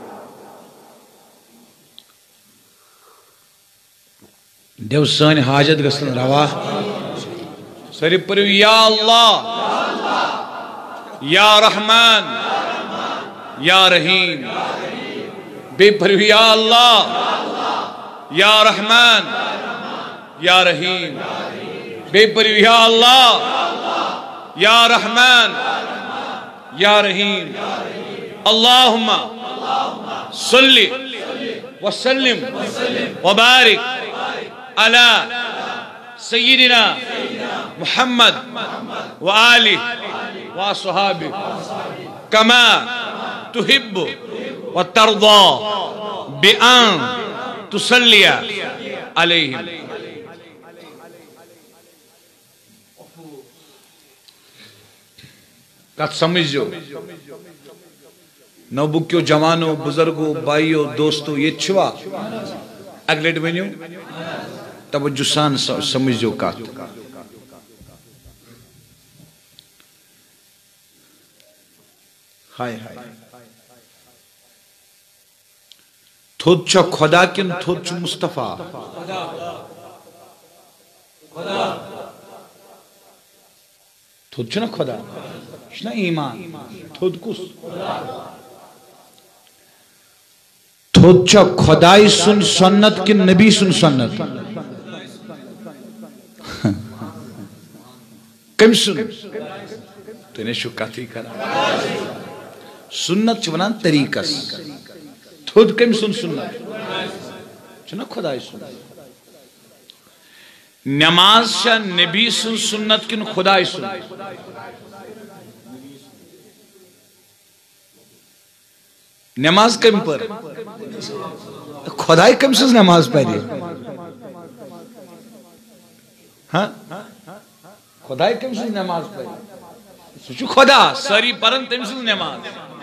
دیو سانی حاجت گسن روا سری پریو یا اللہ یا رحمان یا رحیم بے پرواہ یا اللہ یا رحمان یا رحیم بے پرواہ یا اللہ یا رحمان یا رحیم اللہم صلی وسلم وبارک علی سیدنا محمد وآلہ وصحابہ کما تحب وترضى بأن تصلي عليهم کت سمجھو نوبکیو جوانو بزرگو بائیو دوستو یہ چھوا اگلیٹ بنیو توجہ سان سمجھو کت ہائے ہائے تھوڑ چھا خدا کن تھوڑ چھا مصطفیٰ تھوڑ چھا نا خدا چھنا ایمان تھوڑ کس تھوڑ چھا خدای سن سنت کن نبی سن سنت کم سن تو انہیں شکاتی کرا سنت چھوانان طریقہ تھوڑ کم سن سنت چھنا خدای سن نماز شاہ نبی سن سنت کن خدای سن نماز کم پر خدای کم سن نماز پہلے ہاں خدای کم سن نماز پہلے سوچو خدا ساری پرن تم سن نماز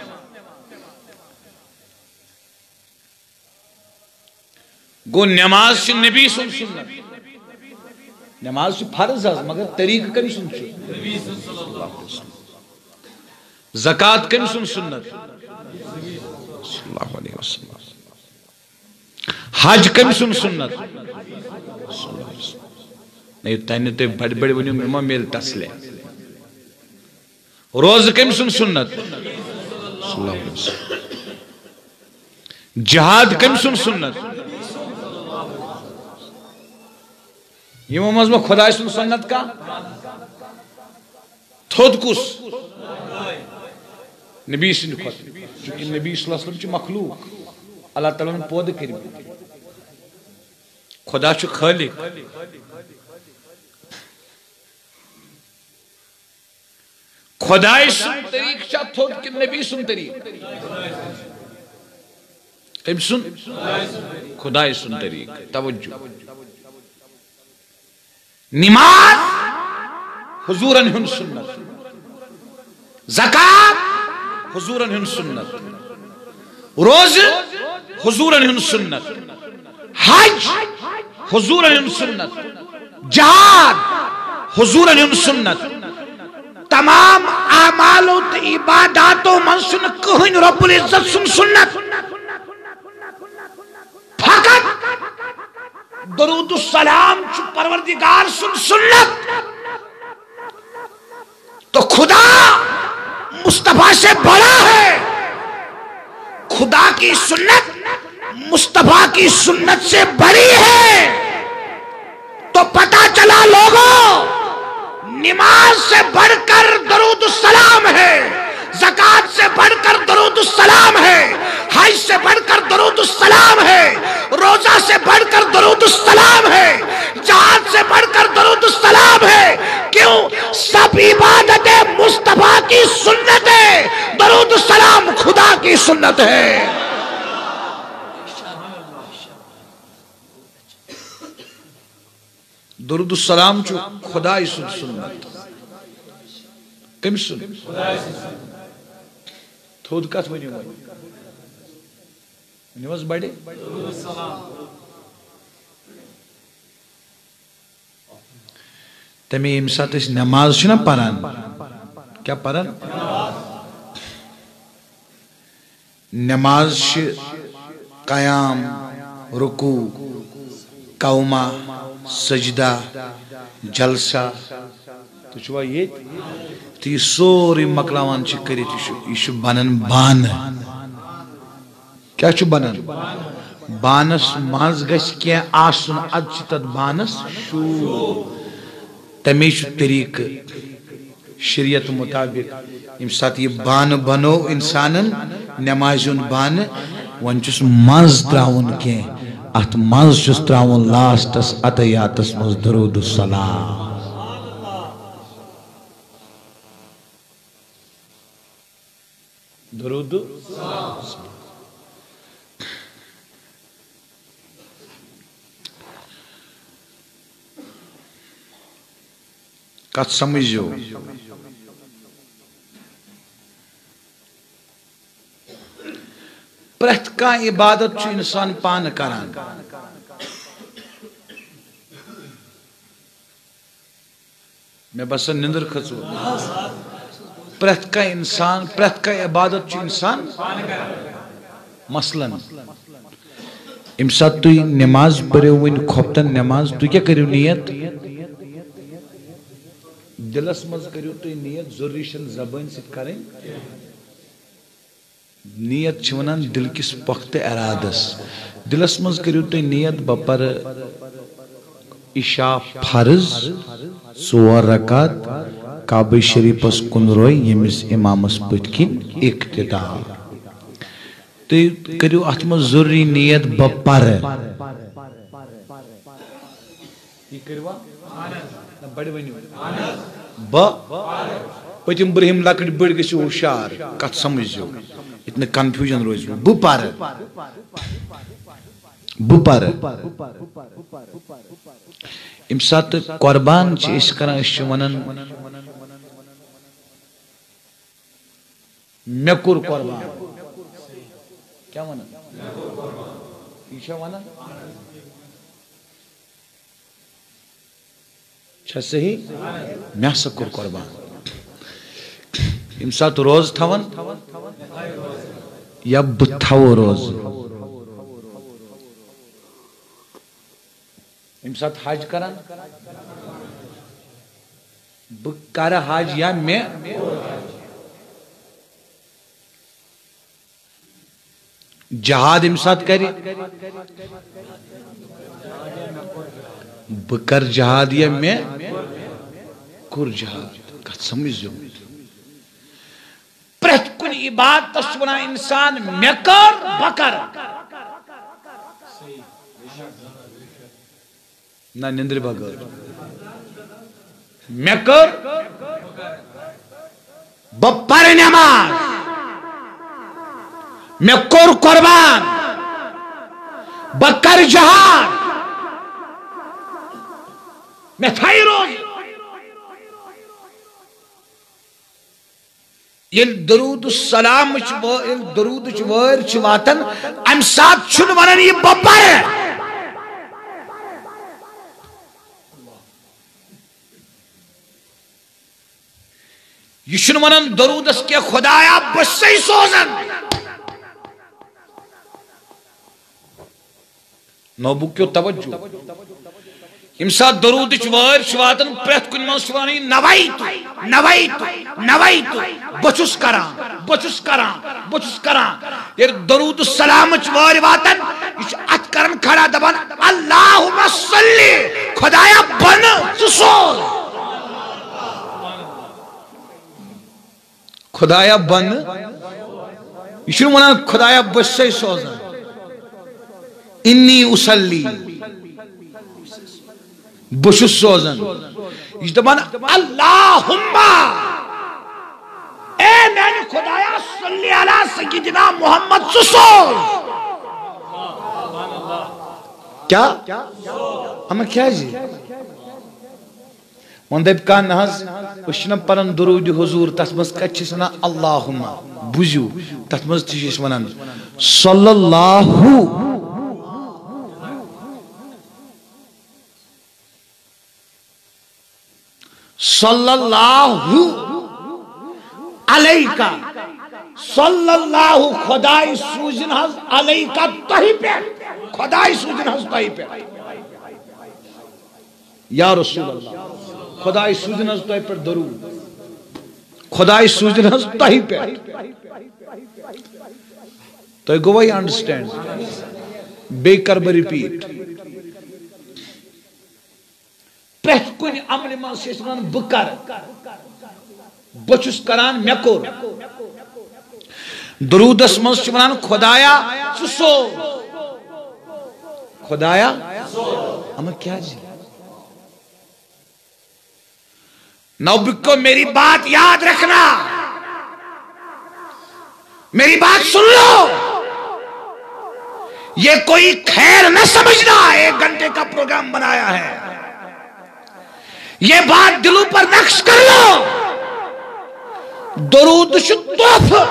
گو نماز سے نبی سن سنت نماز سے فرض ہے مگر طریق کن سن سنت زکاة کن سن سنت صلی اللہ علیہ وسلم حج کن سن سنت نہیں تینی تے بڑھ بڑھ بنیو میں میل تسلے روز کن سن سنت صلی اللہ علیہ وسلم جہاد کن سن سنت یہ ممازمہ خدای سن سنت کا تھوڑ کس نبی سن خود چونکہ نبی صلی اللہ علیہ وسلم چو مخلوق اللہ تعالیٰ نے پود کریم خدا چو خالق خدای سن طریق چاہ تھوڑ کہ نبی سن طریق کم سن خدای سن طریق توجہ نماز حضوراً ہن سنت زکاة حضوراً ہن سنت روز حضوراً ہن سنت حج حضوراً ہن سنت جہاد حضوراً ہن سنت تمام اعمال و عبادات و منسن کہن رب العزت سن سنت فقط درود السلام چو پروردگار سن سنت تو خدا مصطفیٰ سے بڑا ہے خدا کی سنت مصطفیٰ کی سنت سے بڑی ہے تو پتہ چلا لوگوں نماز سے بڑھ کر درود السلام ہے زکاة سے بڑھ کر درود السلام ہے حج سے بڑھ کر درود السلام ہے روزہ سے بڑھ کر درود السلام ہے جہاد سے بڑھ کر درود السلام ہے کیوں سب عبادت مصطفیٰ کی سنت ہے درود السلام خدا کی سنت ہے درود السلام چو خدای سنت کم سن تھوڑ کت ونیو ونیوز بڑے تمہیں امسات اس نماز چھنا پران کیا پران نماز چھ قیام رکوع قومہ سجدہ جلسہ تو چھوا یہ تی سوری مقلاوان چھ کری یہ بانن بان کیا چھو بنن بانس ماز گش کیا آسن ادچتت بانس شو تمیش طریق شریعت مطابق ام سات یہ بان بنو انسانن نمازن بان ون چس ماز تراؤن کی ات ماز چس تراؤن لاسٹس عطیاتس مز درود السلام درود کت سمجھو پرت کا عبادت چھ انسان پان کران میں بس نندر کھچو پرت کا انسان پرت کا عبادت چھ انسان مثلا ام سات تو نماز پڑھو ون کھوپتن نماز تو کیا کرو نیت دلس مز کرو تو نیت ضروری شن زبان ست کریں نیت چھونان دل کس پخت ارادس دلس مز کرو تو نیت بپر عشاء فرض 4 رکعت کعبہ شریفس کن روی یمس امامس پتکن اقتدا تو کرو ات مز ضروری نیت بپر یہ کروا بڑی ونیو با پتم برہم لکٹ بڑ گسی ہوشیار کت سمجھو اتنا کنفیوژن روز بپر بپر ام سات قربان چھ اس کران اس ونن مے کور قربان کیا ونن یہ ونن چھا صحیح میں ہسا کور قربان ام سات روز تھون یا بتھو روز ام سات حج کران بکر حج یا میں جہاد ام سات کری بکر جہاد یا میں کور جہاد کت سمجھو پرت کن عبادت سنا انسان میں کر بکر نہ نندر بغیر میں کر بپر نماز میں کور قربان بکر جہاد میں تھائی روز یل درود السلام درود چوار چواتن ام سات چھن ونن یہ بپر یہ چھن ونن درود اس کے خدایا بسی سوزن نوبو کیوں توجہ امسات درود چوار شواتن پرت کن من سوانی نوائیتو نوائیتو نوائیتو بچس کران یہ درود السلام چوار واتن یہ ات کرن کھڑا دبان اللہم صلی خدایا بن سسول خدایا بن یہ شنو منا خدایا بس سوزن انی اسلی بشس سوزن یہ دبان اللہم اے میں نے خدایا صلی علی سیدنا محمد سسول کیا ہمیں کیا جی من دب کان نحظ اشنا پرن درود حضور تسمز کچھ سنا اللہم بوزیو تسمز تشیش ونن صلی اللہ صلی اللہ علیکہ صلی اللہ خدای سوزن حض علیکہ تہی پہ خدای سوزن حض تہی پہ یا رسول اللہ خدای سوزن حض تہی پر درود خدای سوزن حض تہی پہ تو گو وہی انڈرسٹینڈ بے کر بہ ریپیٹ پریت کن عمل من سے بکر بچس کران مے کور درودس من ونان خدایا سو خدایا اما کیا جی نوبک کو میری بات یاد رکھنا میری بات سن لو یہ کوئی خیر نہ سمجھنا 1 گھنٹے کا پروگرام بنایا ہے یہ بات دلوں پر نقش کر لو درود چھ تحفہ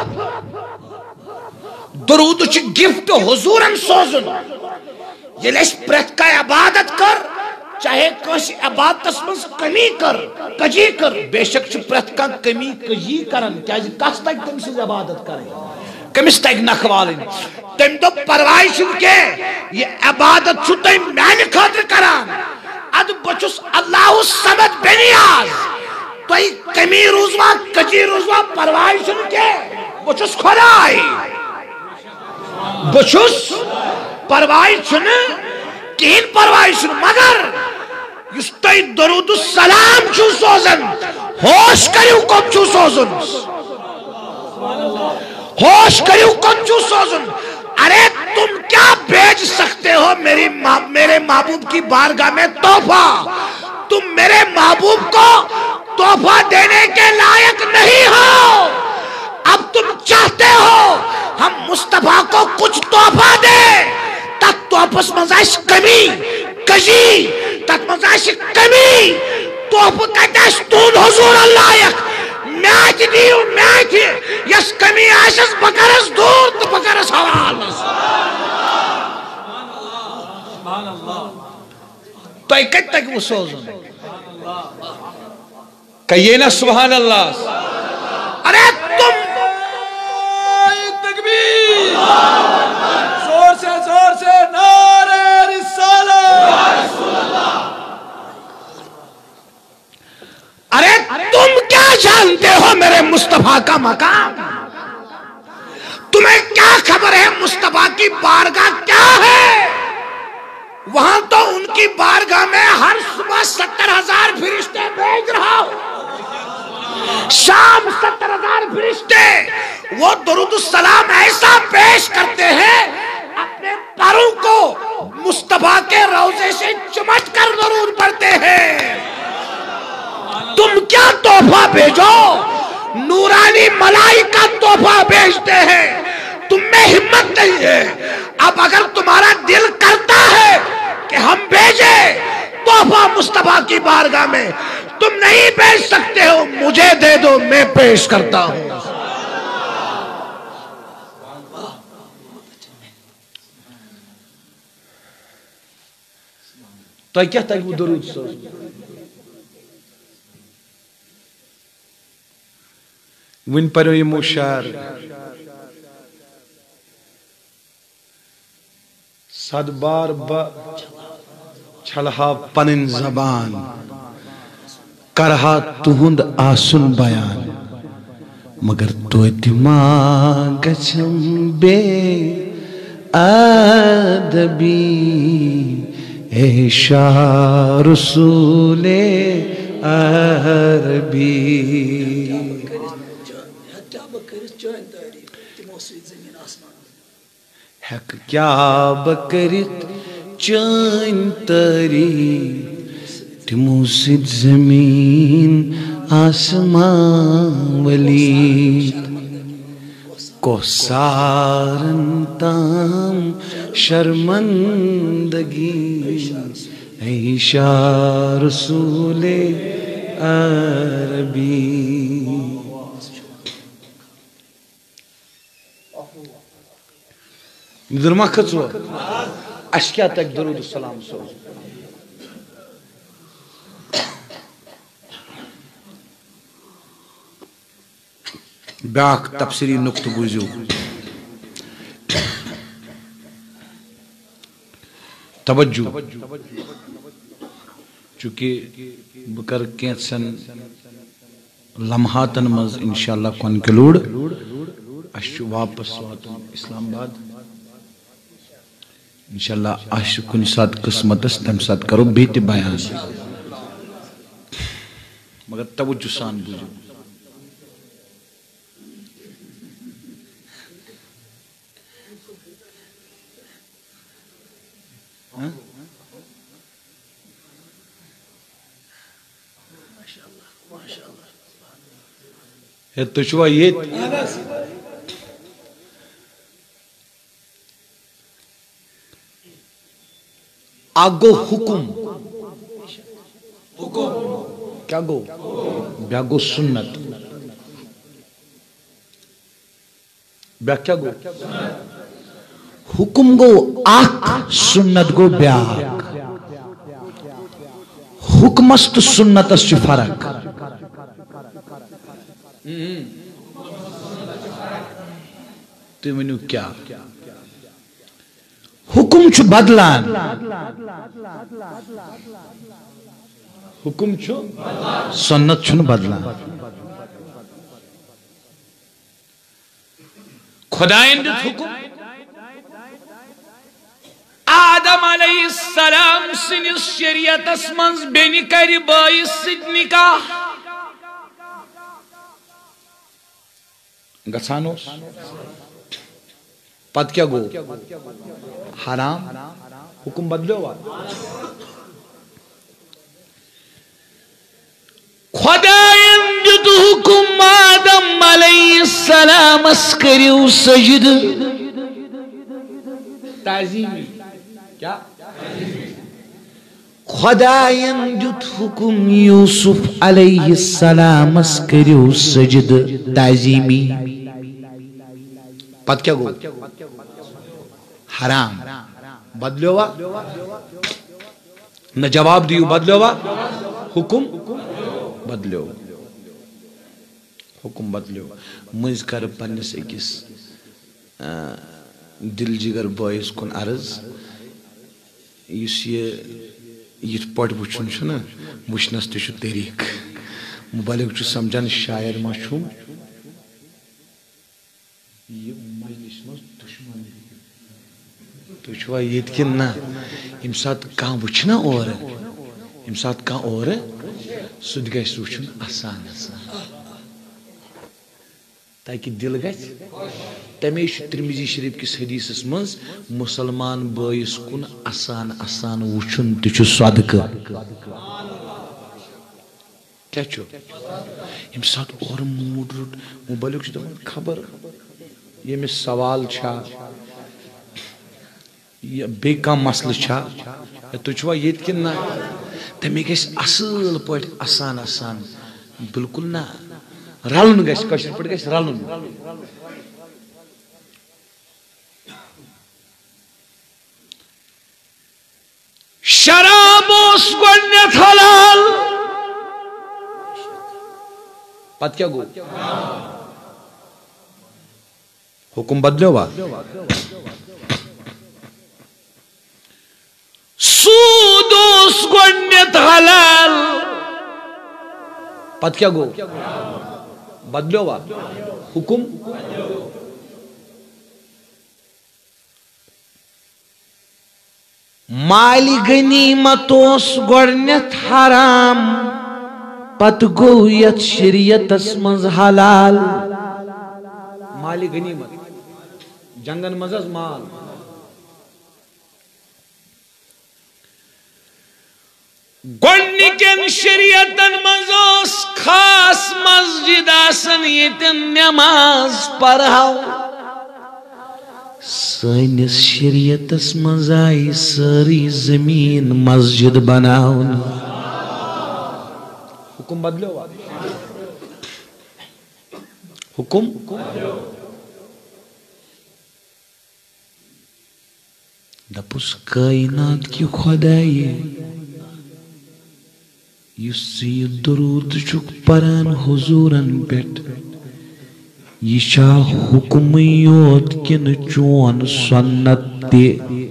درود چھ گفٹ حضورن سوزن یہ لیش پریت کا عبادت کر چاہے کوئی عبادت اسمز کمی کر کجی کر بے شک چھ پریت کا کمی کجی کرن کیا جی کس تک تم سے عبادت کریں کمس تک نخوالن تم تو پروائی چھن کے یہ عبادت چھو تم میں خاطر کران اد بچس اللہ الصمد بنیاز تو ای کمی روزوا کجی روزوا پروائی چھن کے بچس خدای بچس پروائی چھن کین پروائی چھن مگر یس تئی درود السلام چھو سوزن ہوش کریو کم چھو سوزن ہوش کریو کم چھو سوزن ارے تم کیا بھیج سکتے ہو میرے محبوب کی بارگاہ میں تحفہ تم میرے محبوب کو تحفہ دینے کے لائق نہیں ہو اب تم چاہتے ہو ہم مصطفیٰ کو کچھ تحفہ دیں تک تحفظ مزاش کمی کجی تک مزاش کمی تحفہ کہتا ہے ستون حضور اللہ یک میچ دیو میچ یس کمی آشس بکرس دور تو بکرس حوال تو ایک تک وہ سوزن کہیے نا سبحان اللہ ارے تم تکبیر زور سے نعرہ رسالہ ارے تم کیا جانتے ہو میرے مصطفیٰ کا مقام تمہیں کیا خبر ہے مصطفیٰ کی بارگاہ کیا ہے وہاں تو ان کی بارگاہ میں ہر صبح 70,000 فرشتے بھیج رہا ہوں شام 70,000 فرشتے وہ درود السلام ایسا پیش کرتے ہیں اپنے پروں کو مصطفیٰ کے روضے سے چمٹ کر درود پڑھتے ہیں تم کیا تحفہ بھیجو نورانی ملائکہ تحفہ بھیجتے ہیں تم میں ہمت نہیں ہے اب اگر تمہارا دل کرتا ہے کہ ہم بھیجے تحفہ مصطفیٰ کی بارگاہ میں تم نہیں بھیج سکتے ہو مجھے دے دو میں پیش کرتا ہوں تو کیا تک وہ درود سوز ون پرو یہ مشار صد بار چھلہا پنن زبان کرہا تہند آسن بیان مگر تو گچھم بے ادبی اے شاہ رسول عربی حق کیا بکرت چین تاری تمو سید زمین آسمان ولید کو سارن تام شرمندگی عیشہ رسول عربی درما کھچو اشکیا تک درود السلام سوز بیاک تفسیری نقط بوزیو توجہ چونکہ بکر کینسن لمحاتن مز انشاءاللہ کنکلوڈ اش واپس واتن اسلام آباد انشاءاللہ اش کن سات قسمتس تم سات کرو بیت بیان مگر توجہ سان بوجھو تو چھوا یہ آگو حکم کیا گو بیا گو سنت بیا کیا گو حکم گو آک سنت گو بیا حکمست سنت اس چی فرق تو منو کیا حکم چھو بدلان حکم چھو سنت چھو بدلان خدایند حکم آدم علیہ السلام سنس شریعت اسمنز بینی کری بائیس سید نکاح گسانوس پت کیا گو حرام حکم بدلو ہوا خدایان دیت حکم آدم علیہ السلام اسکریو سجد تعظیمی کیا خدایان دیت حکم یوسف علیہ السلام اسکریو سجد تعظیمی پت کیا گو حرام بدلو وا نہ جواب دیو بدلو وا حکم بدلو حکم بدلو مز کر پنس اکس دل جگر بوائس کن عرض اس یہ پٹ وچن چھنا وچنس تہ طریق مبالغ چھ سمجھان شاعر ما چھم یہ مجلس مز دشمن تو چھوا یہ کن نا یم سات کان وچھنا اور یم سات کان اور سد گژھِ وچھن آسان آسان تاکہ دل گژھِ تمے ترمذی شریف کس حدیثس مز مسلمان بائیس کن آسان آسان وچھن تہ صدقہ کیا چھو یم سات اور موڈ رٹ مبالغ چھ دپان خبر یمس سوال چھا یا بے کام مسئلہ چھا تو چھوا یہ کن نا تمے گژھِ اصل پٹ آسان آسان بالکل نا رلن گژھِ کشر پٹ گژھِ رلن شراب اس گۄڈنیتھ حلال پت کیا گو حکم بدلو وا سود اس گۄڈنیتھ حلال پت کیا گو بدلو وا حکم مالی غنیمت اس گۄڈنیتھ حرام پت گو یت شریعت اسمز حلال مالی غنیمت جنگن مزز مال گۄڈنِکٮ۪ن شریعتن منٛز ٲس خاص مسجد آسان ییٚتٮ۪ن نٮ۪ماز پرہو سٲنِس شریعتس منٛز آیہِ سٲرٕے زمیٖن مسجد بناونہٕ حکم بدلو حکم دپُس کائنات کی خدایہِ یُس یہ درود چھُکھ پران حضورن پٮ۪ٹھ یہ چھا حکمٕے یوت کِنہٕ چون سنت تہِ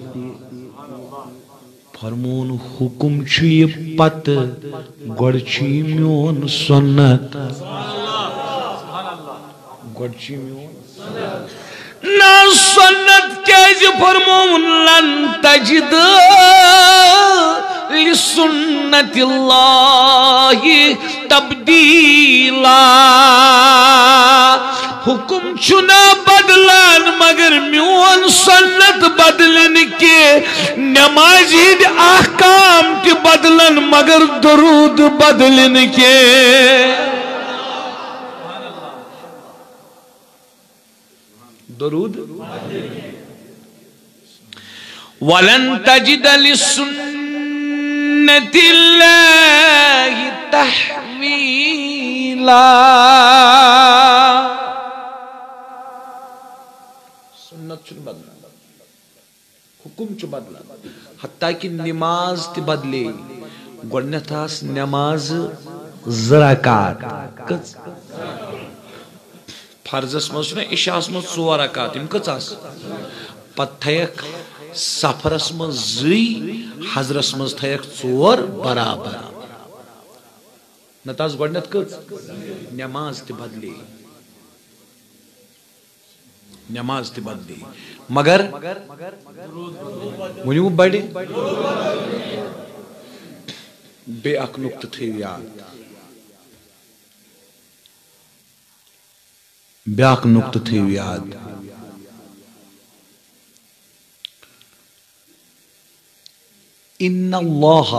فرمون حکم چھُ یہِ پتہٕ گۄڈٕ چھُ یہِ میون سنت گۄڈٕ چھُ یہِ میون نا سنت کیز فرمون لن تجد لسنت اللہ تبدیلا حکم چھنا بدلان مگر میون سنت بدلن کے نمازی احکام تی بدلن مگر درود بدلن کے درود وَلَن تَجِدَ لِسُنَّةِ اللَّهِ تَحْوِيلًا سنت چھو بدلا حکم چھو بدلا حتیٰ کہ نماز تی بدلے گوڑنیت آس نماز زرکات فرضس مز عشاءس مز 4 رکعت یم کچھ آس پتہ تھیک سفرس مز 2 حضرس مز تھیک 4 برابر نتاز گوڑنیت کچھ نماز تی بدلی نماز تی بدلی مگر ونیو بڑی بے اک نقطہ تھی یاد بیاک نقطہ تھی یاد ان اللہ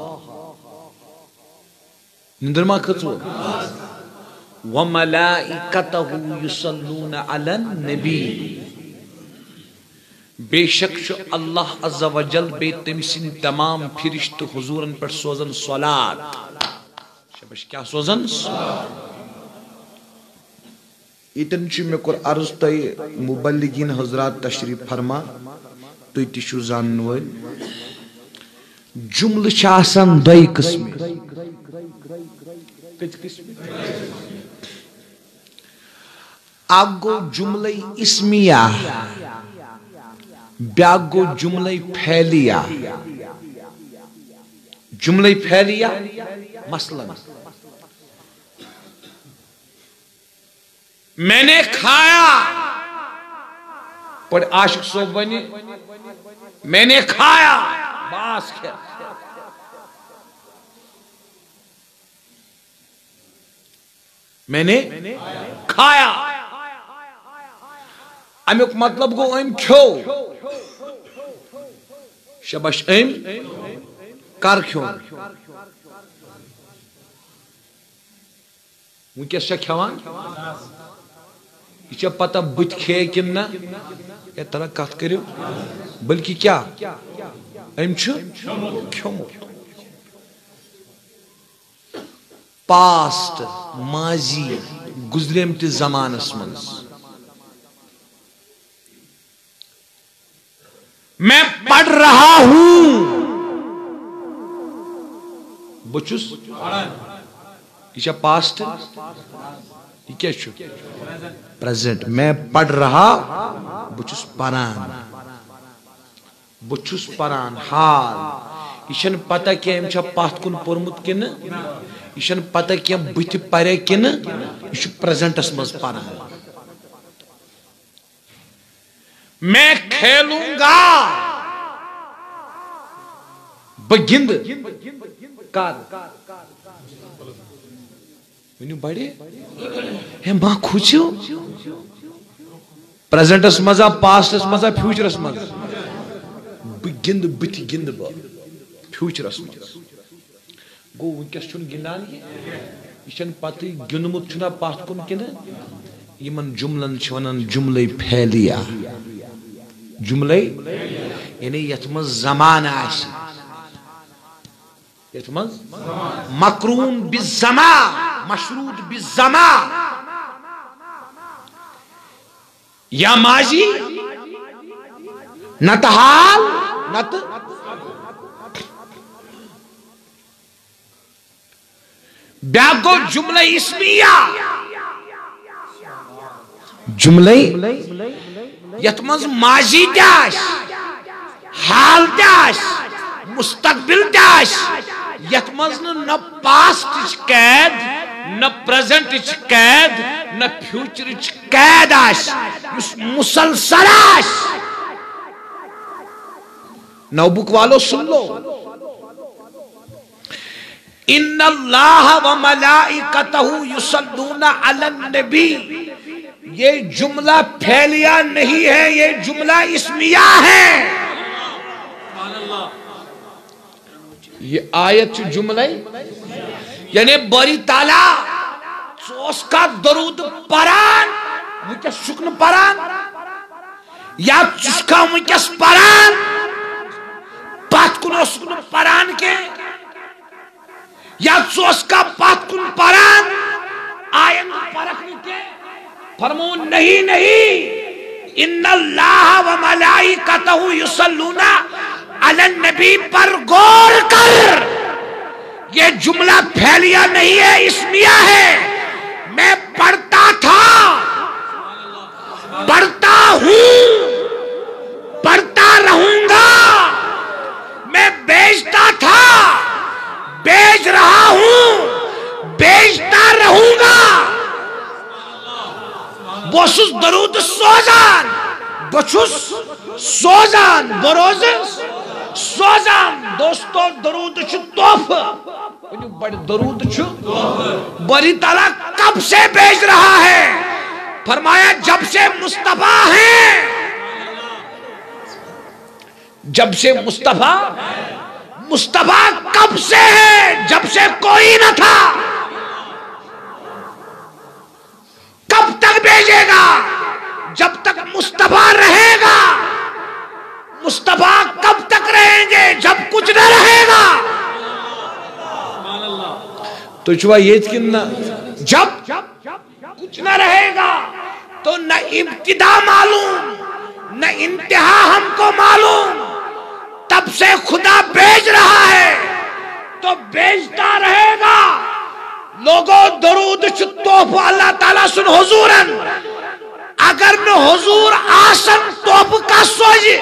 نندرما کھتو وَمَلَائِكَتَهُ يُصَلُّونَ عَلَى النَّبِي بے شک چھو اللہ عز و جل بے تمسن تمام فرشت حضورن پر سوزن صلاة شبش کیا سوزن ایتن چھ میں کر عرض تائی مبلغین حضرات تشریف فرما تو تشو زانوال جمل چاسن دائی قسم آگو جملہ اسمیہ بیاگو جملہ پھیلیہ جملہ پھیلیہ مثلا میں نے کھایا پر عاشق صوب بنی میں نے کھایا باس کیا میں نے کھایا امیک مطلب گو ام کھو شبش ام کر کھو وہ کیا کھوان یہ پتہ بت کھے کننا یہ طرح کت کرو بلکہ کیا ام کھومو پاسٹ ماضی گزریم تی زمان اسمنز میں پڑھ رہا ہوں بچوس یہ پاسٹ یہ کیا چھو پریزنٹ میں پڑھ رہا بچوس پران حال یہ پتہ کہ ہم چھا پات کن پرمت کن یہ پتہ کہ ہم بت پرے کن یہ پریزنٹ اسمز پران میں کھیلوں گا بگند کار ونیو بڑے ہے ماں کھوچو پریزنٹ اس مزا پاسٹ اس مزا فیوچر اس مزا بگند بتی گند با فیوچر اس مزا گو ونکس چھن گندان یہ پتہ گندمت چھنا پات کن کن یمن جملن چھونن جملے پھیلیا جملے یعنی یتمز زمان آشی یتمز مقرون بالزمان مشروط بالزمان یا ماضی نت حال نت بیاگو جملہ اسمیہ جملے یتمز ماضی داش حال داش مستقبل داش یتمز نہ پاسٹ قید نہ پریزنٹ چھ قید نہ فیوچر چھ قید آس یس مسلسل آس نو بک والو سن لو ان اللہ و ملائکتہ یصلون علی النبی یہ جملہ پھیلیا نہیں ہے یہ جملہ اسمیہ ہے یہ آیت جملہ یعنی باری تعالیٰ چوس کا درود پران وکس شکن پران یا چسکا وکس پران پات کن اسکن پران کے یا چوس کا پات کن پران آیت پرکھنے کے فرمون نہیں ان اللہ و ملائکتہ یصلون علی النبی پر غور کر یہ جملہ پھیلیا نہیں ہے اسمیہ ہے میں پڑھتا تھا پڑھتا ہوں پڑھتا رہوں گا میں بیچتا تھا بیچ رہا ہوں بیچتا رہوں گا بوسس درود سوزان بچس سوزان بروز سوزان دوستو درود چھ توف بڑی درود چھ بری تعالیٰ کب سے بیچ رہا ہے فرمایا جب سے مصطفیٰ ہیں جب سے مصطفیٰ مصطفیٰ کب سے ہے جب سے کوئی نہ تھا کب تک بھیجے گا جب تک مصطفیٰ رہے گا مصطفیٰ کب تک رہیں گے جب کچھ نہ رہے گا تو چھوا یہ کن جب کچھ نہ رہے گا تو نہ ابتدا معلوم نہ انتہا ہم کو معلوم تب سے خدا بھیج رہا ہے تو بھیجتا رہے گا لوگوں درود چطوف اللہ تعالیٰ سن حضورن اگر نہ حضور آسن توپ کا سوجی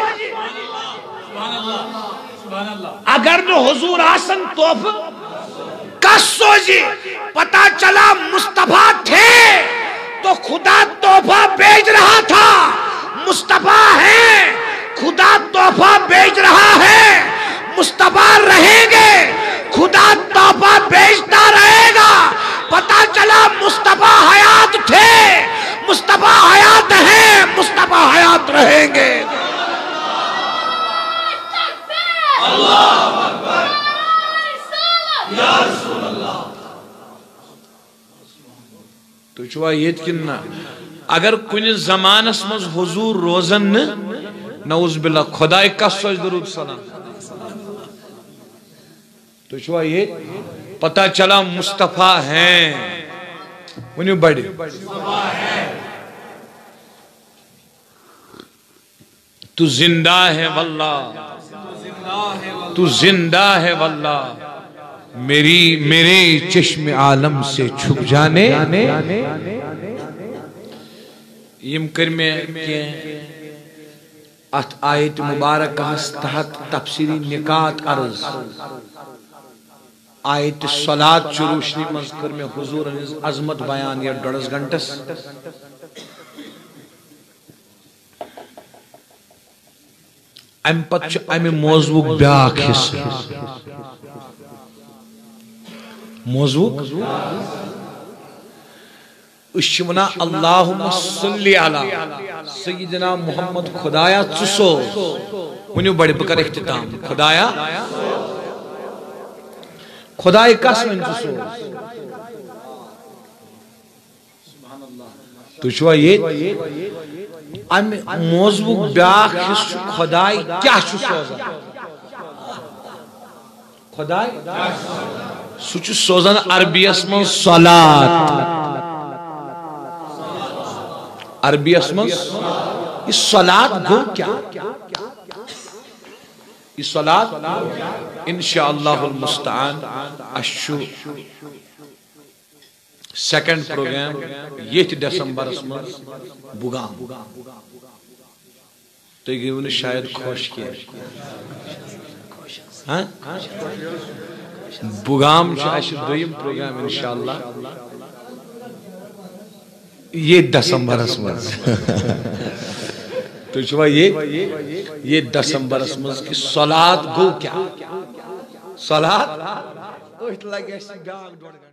اگر نہ حضور آسن توپ کا سوجی پتا چلا مصطفیٰ تھے تو خدا تحفہ بھیج رہا تھا مصطفیٰ ہیں خدا تحفہ بھیج رہا ہے مصطفیٰ رہیں گے خدا تحفہ بھیجتا رہے گا پتا چلا مصطفیٰ حیات تھے مصطفیٰ حیات ہیں مصطفیٰ حیات رہیں گے اللہ اکبر یا رسول اللہ تو چھوا یہ کننا اگر کن زمانس مز حضور روزن نعوذ باللہ خدا کا سوچ درود سلام تو چھوا یہ پتہ چلا مصطفیٰ ہیں انہی بڑی تو زندہ ہے واللہ تو زندہ ہے واللہ میرے چشم عالم سے چھپ جانے یم کر میں کہ ات آیت مبارک تحت تفسیری نکات عرض آیت صلاة چروشنی مذکر میں حضور عظمت بیان یا 1.5 گھنٹس ام پتچ ام موضوع بیاک حصہ موضوع اشمنا اللہم صلی علی سیدنا محمد خدایا چسو انہوں بڑے بکر اختتام خدایا خدای کس من چسو تو چھوا یہ ام موضوع بیاک حصہ خدای کیا سوزا خدای سوچ سوزن عربی اسم صلاة عربی اسم یہ صلاة گو کیا یہ صلاة انشاءاللہ المستعان اشو سیکنڈ پروگرام یہ دسمبر اسم بگام تو یہ انہیں شاید خوش کیا بگام چھ دویم پروگرام انشاءاللہ یہ دسمبر اسمز تو شما یہ دسمبر اسمز کی صلاة گو کیا صلاة